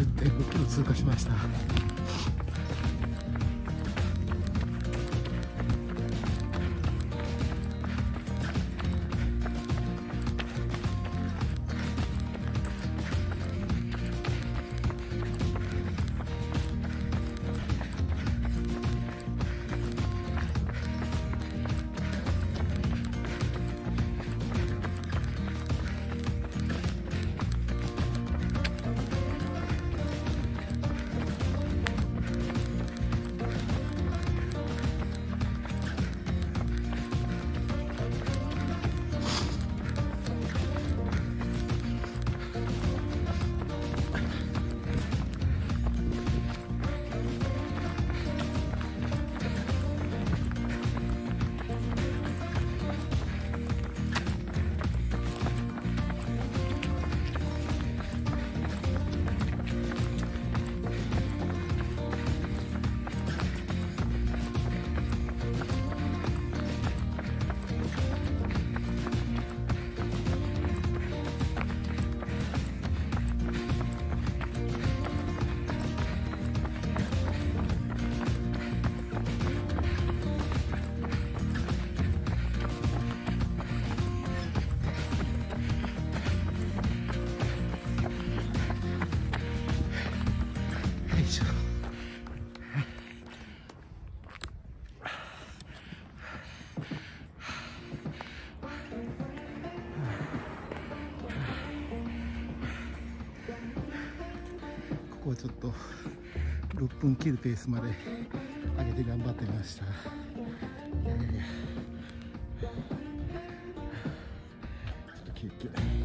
。10.5 キロ通過しました。 はちょっと6分切るペースまで上げて頑張ってみました。ちょっと休憩。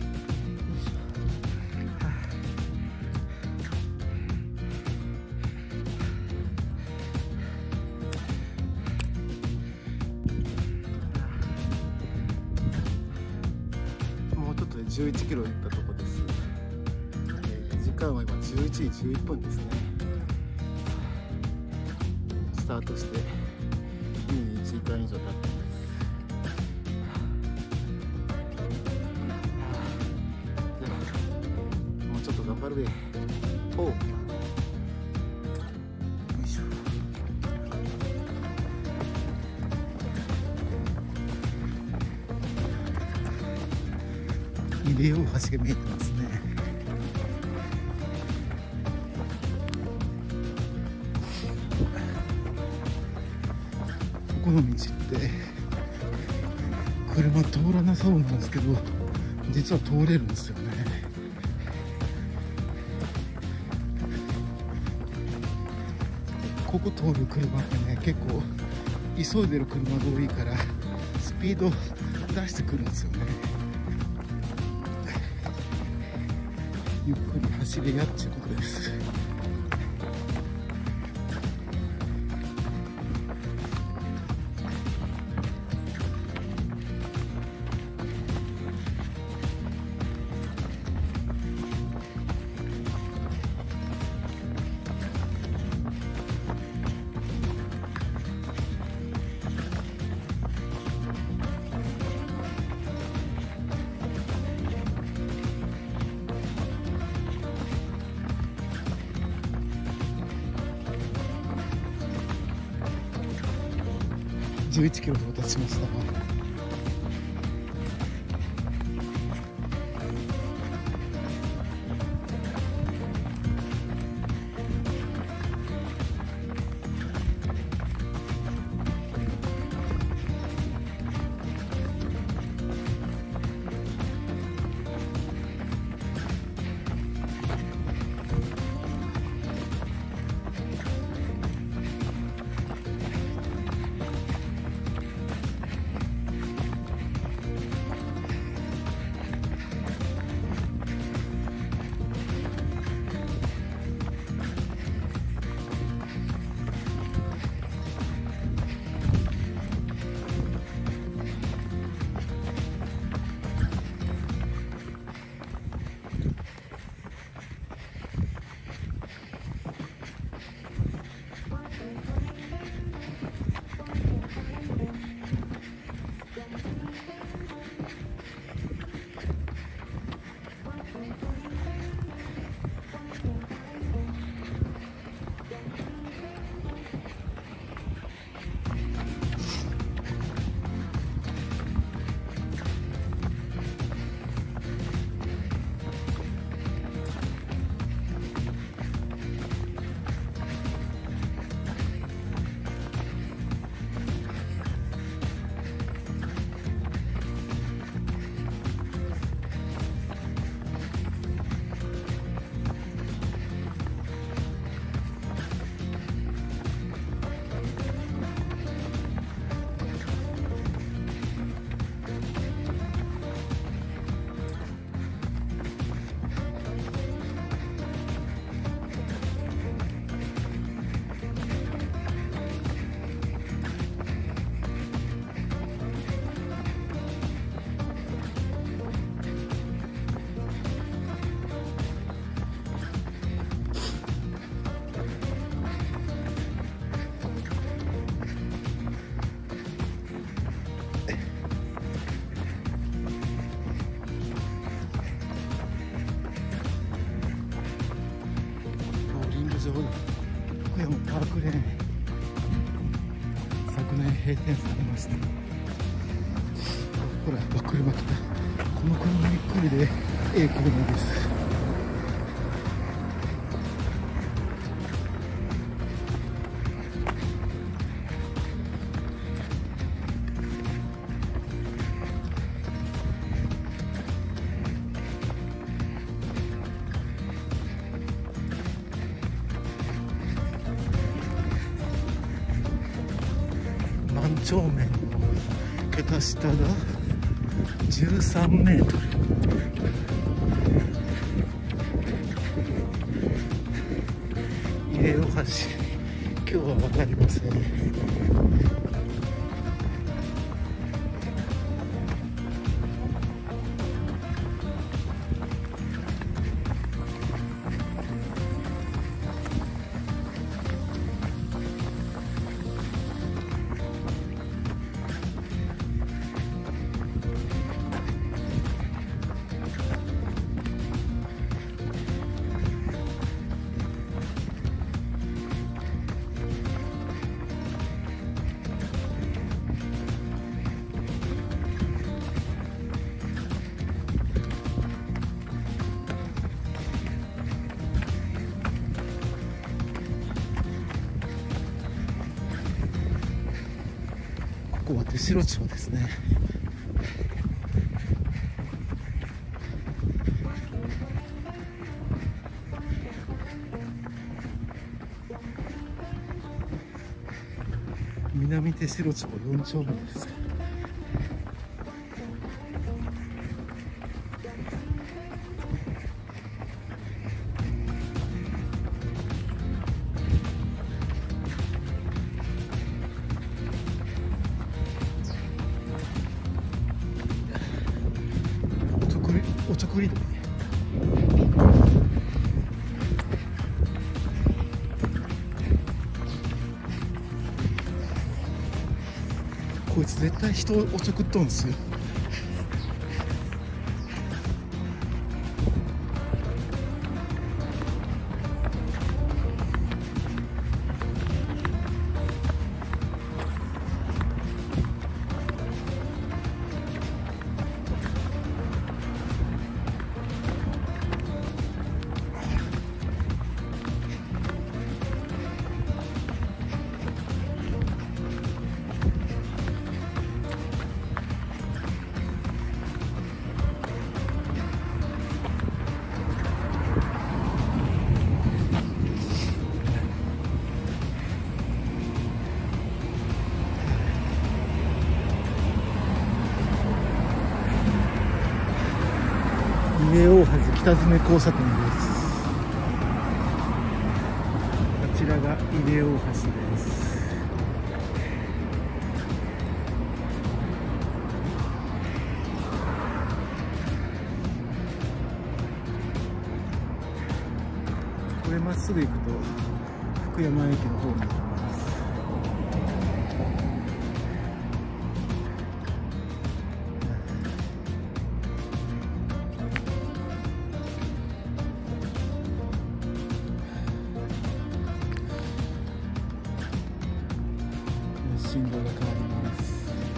もうちょっとで11キロ行ったとこです。時間は今11時11分ですね。スタートして1時間以上経ってます。もうちょっと頑張るべ。おう。よいしょ。 入れ大橋が見えてますね。ここの道って車通らなそうなんですけど、実は通れるんですよね。ここ通る車ってね、結構急いでる車が多いからスピード出してくるんですよね。ゆっくり走れやっちゅうことです。11キロ到達しました。福山パークレーン、昨年閉店されました。ほら、やっぱ車来た。この車ゆっくりで車です。 丁目の桁下が13メートル。入江大橋、今日は分かりません。ここは手代町ですね。南手代町4丁目です。おちょくり鳥。こいつ絶対人をおちょくっとんですよ。入江大橋北詰交差点です。こちらが入江大橋です。これまっすぐ行くと福山駅の方に行きます。信号が変わります。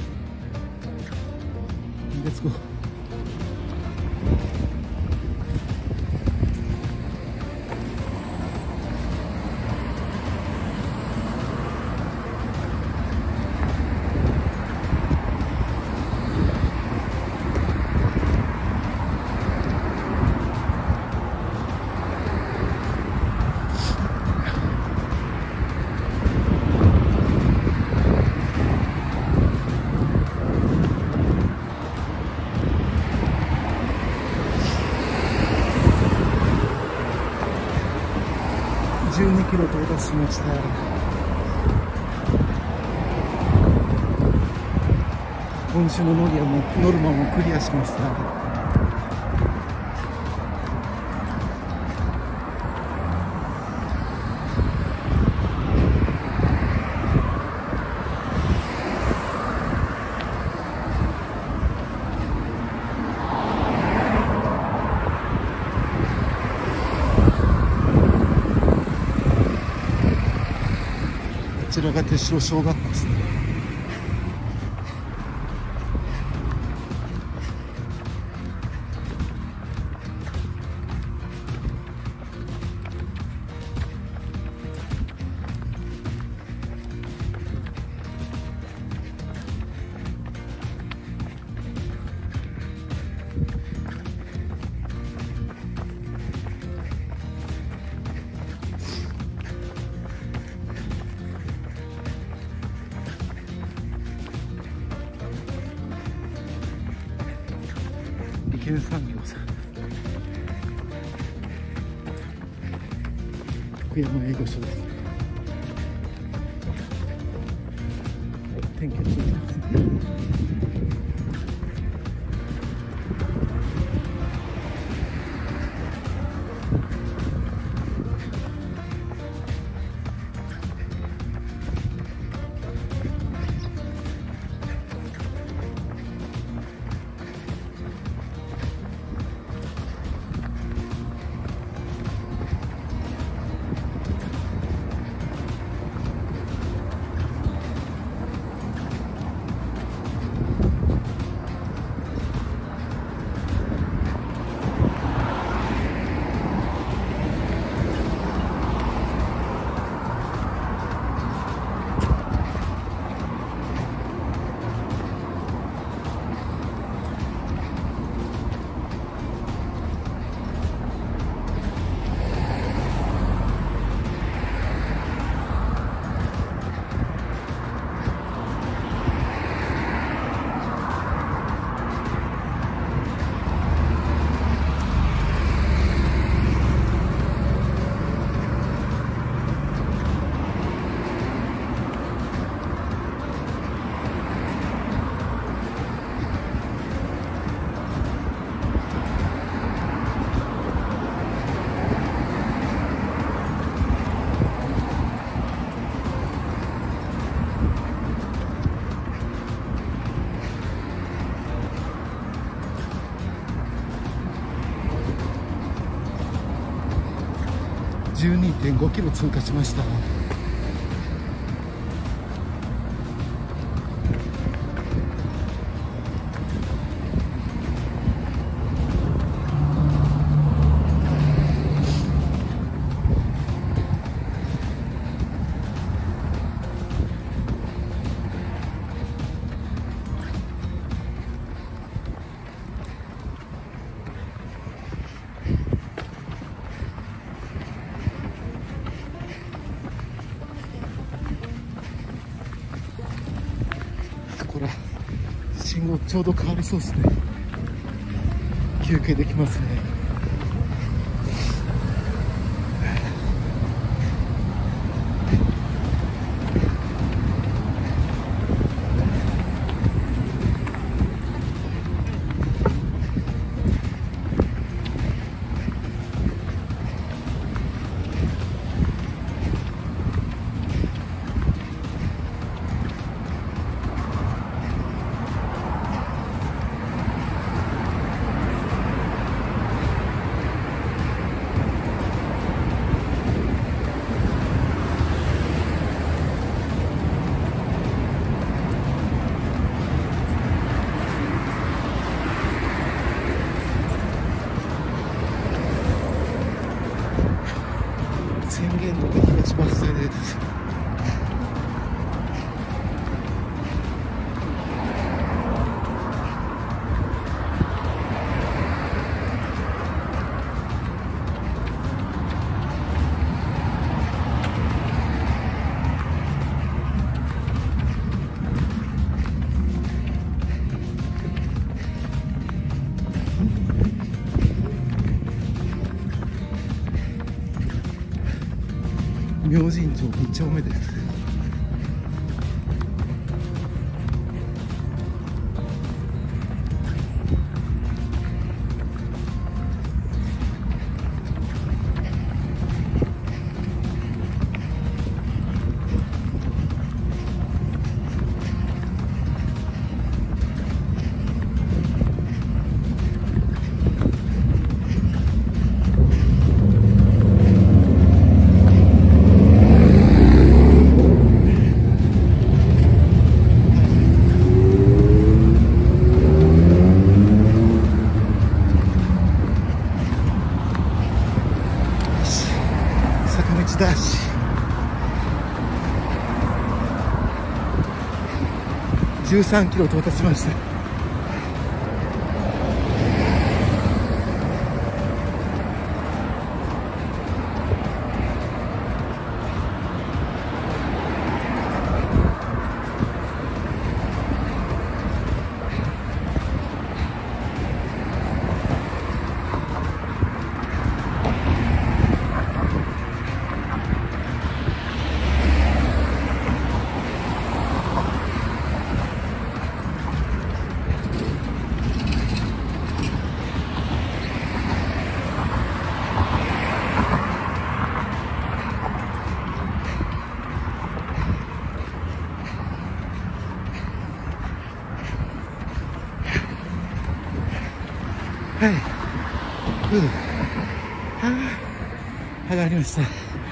レッツゴー。12キロ到達しました。今週のノルマもクリアしました。こちらが手代小学校ですね。 県産餃子、福山営業所です。天気がついてますね。12.5 キロ通過しました。これ信号ちょうど変わりそうですね。休憩できますね。宣言の東バス停です。明神町2丁目です。だし13キロ到達しました。 はい。上がりました。はい。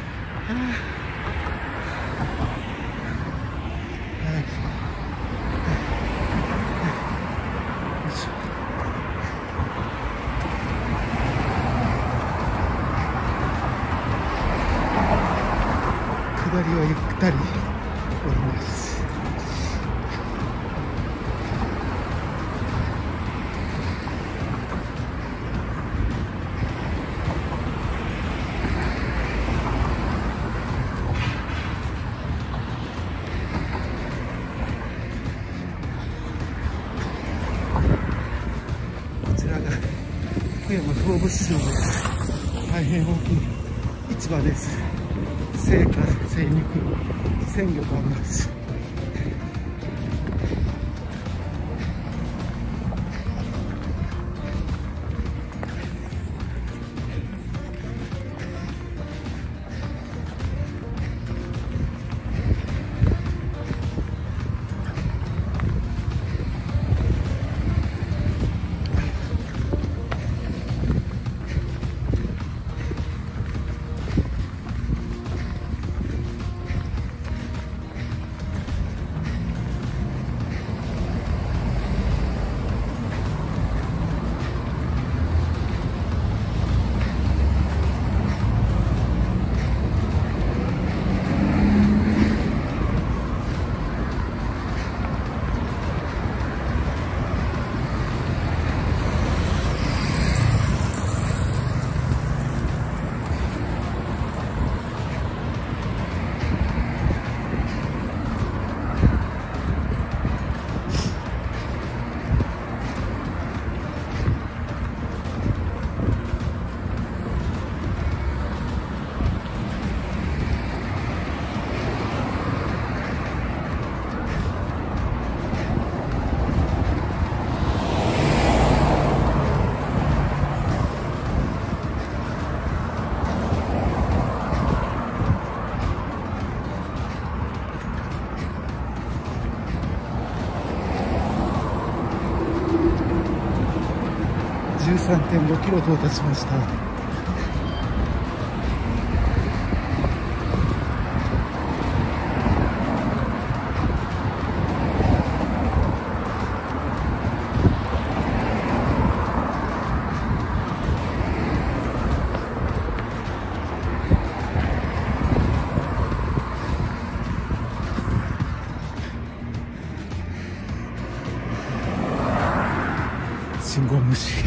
下りはゆったり降ります。こちらが福山東部市場です。大変大きい市場です。青果、精肉、鮮魚があります。13.5 キロ到達しました。信号無視。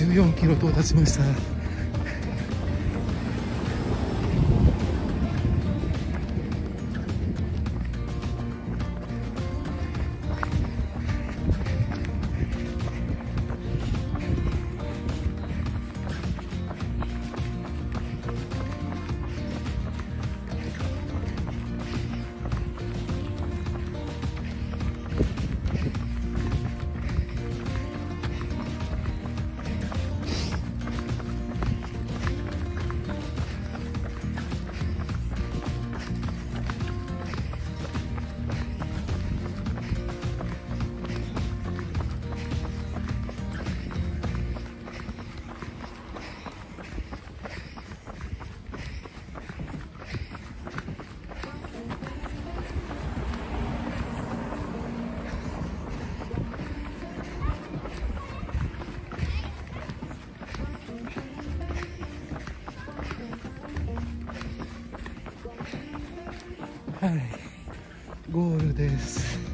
14キロ到達しました。はい、ゴールです。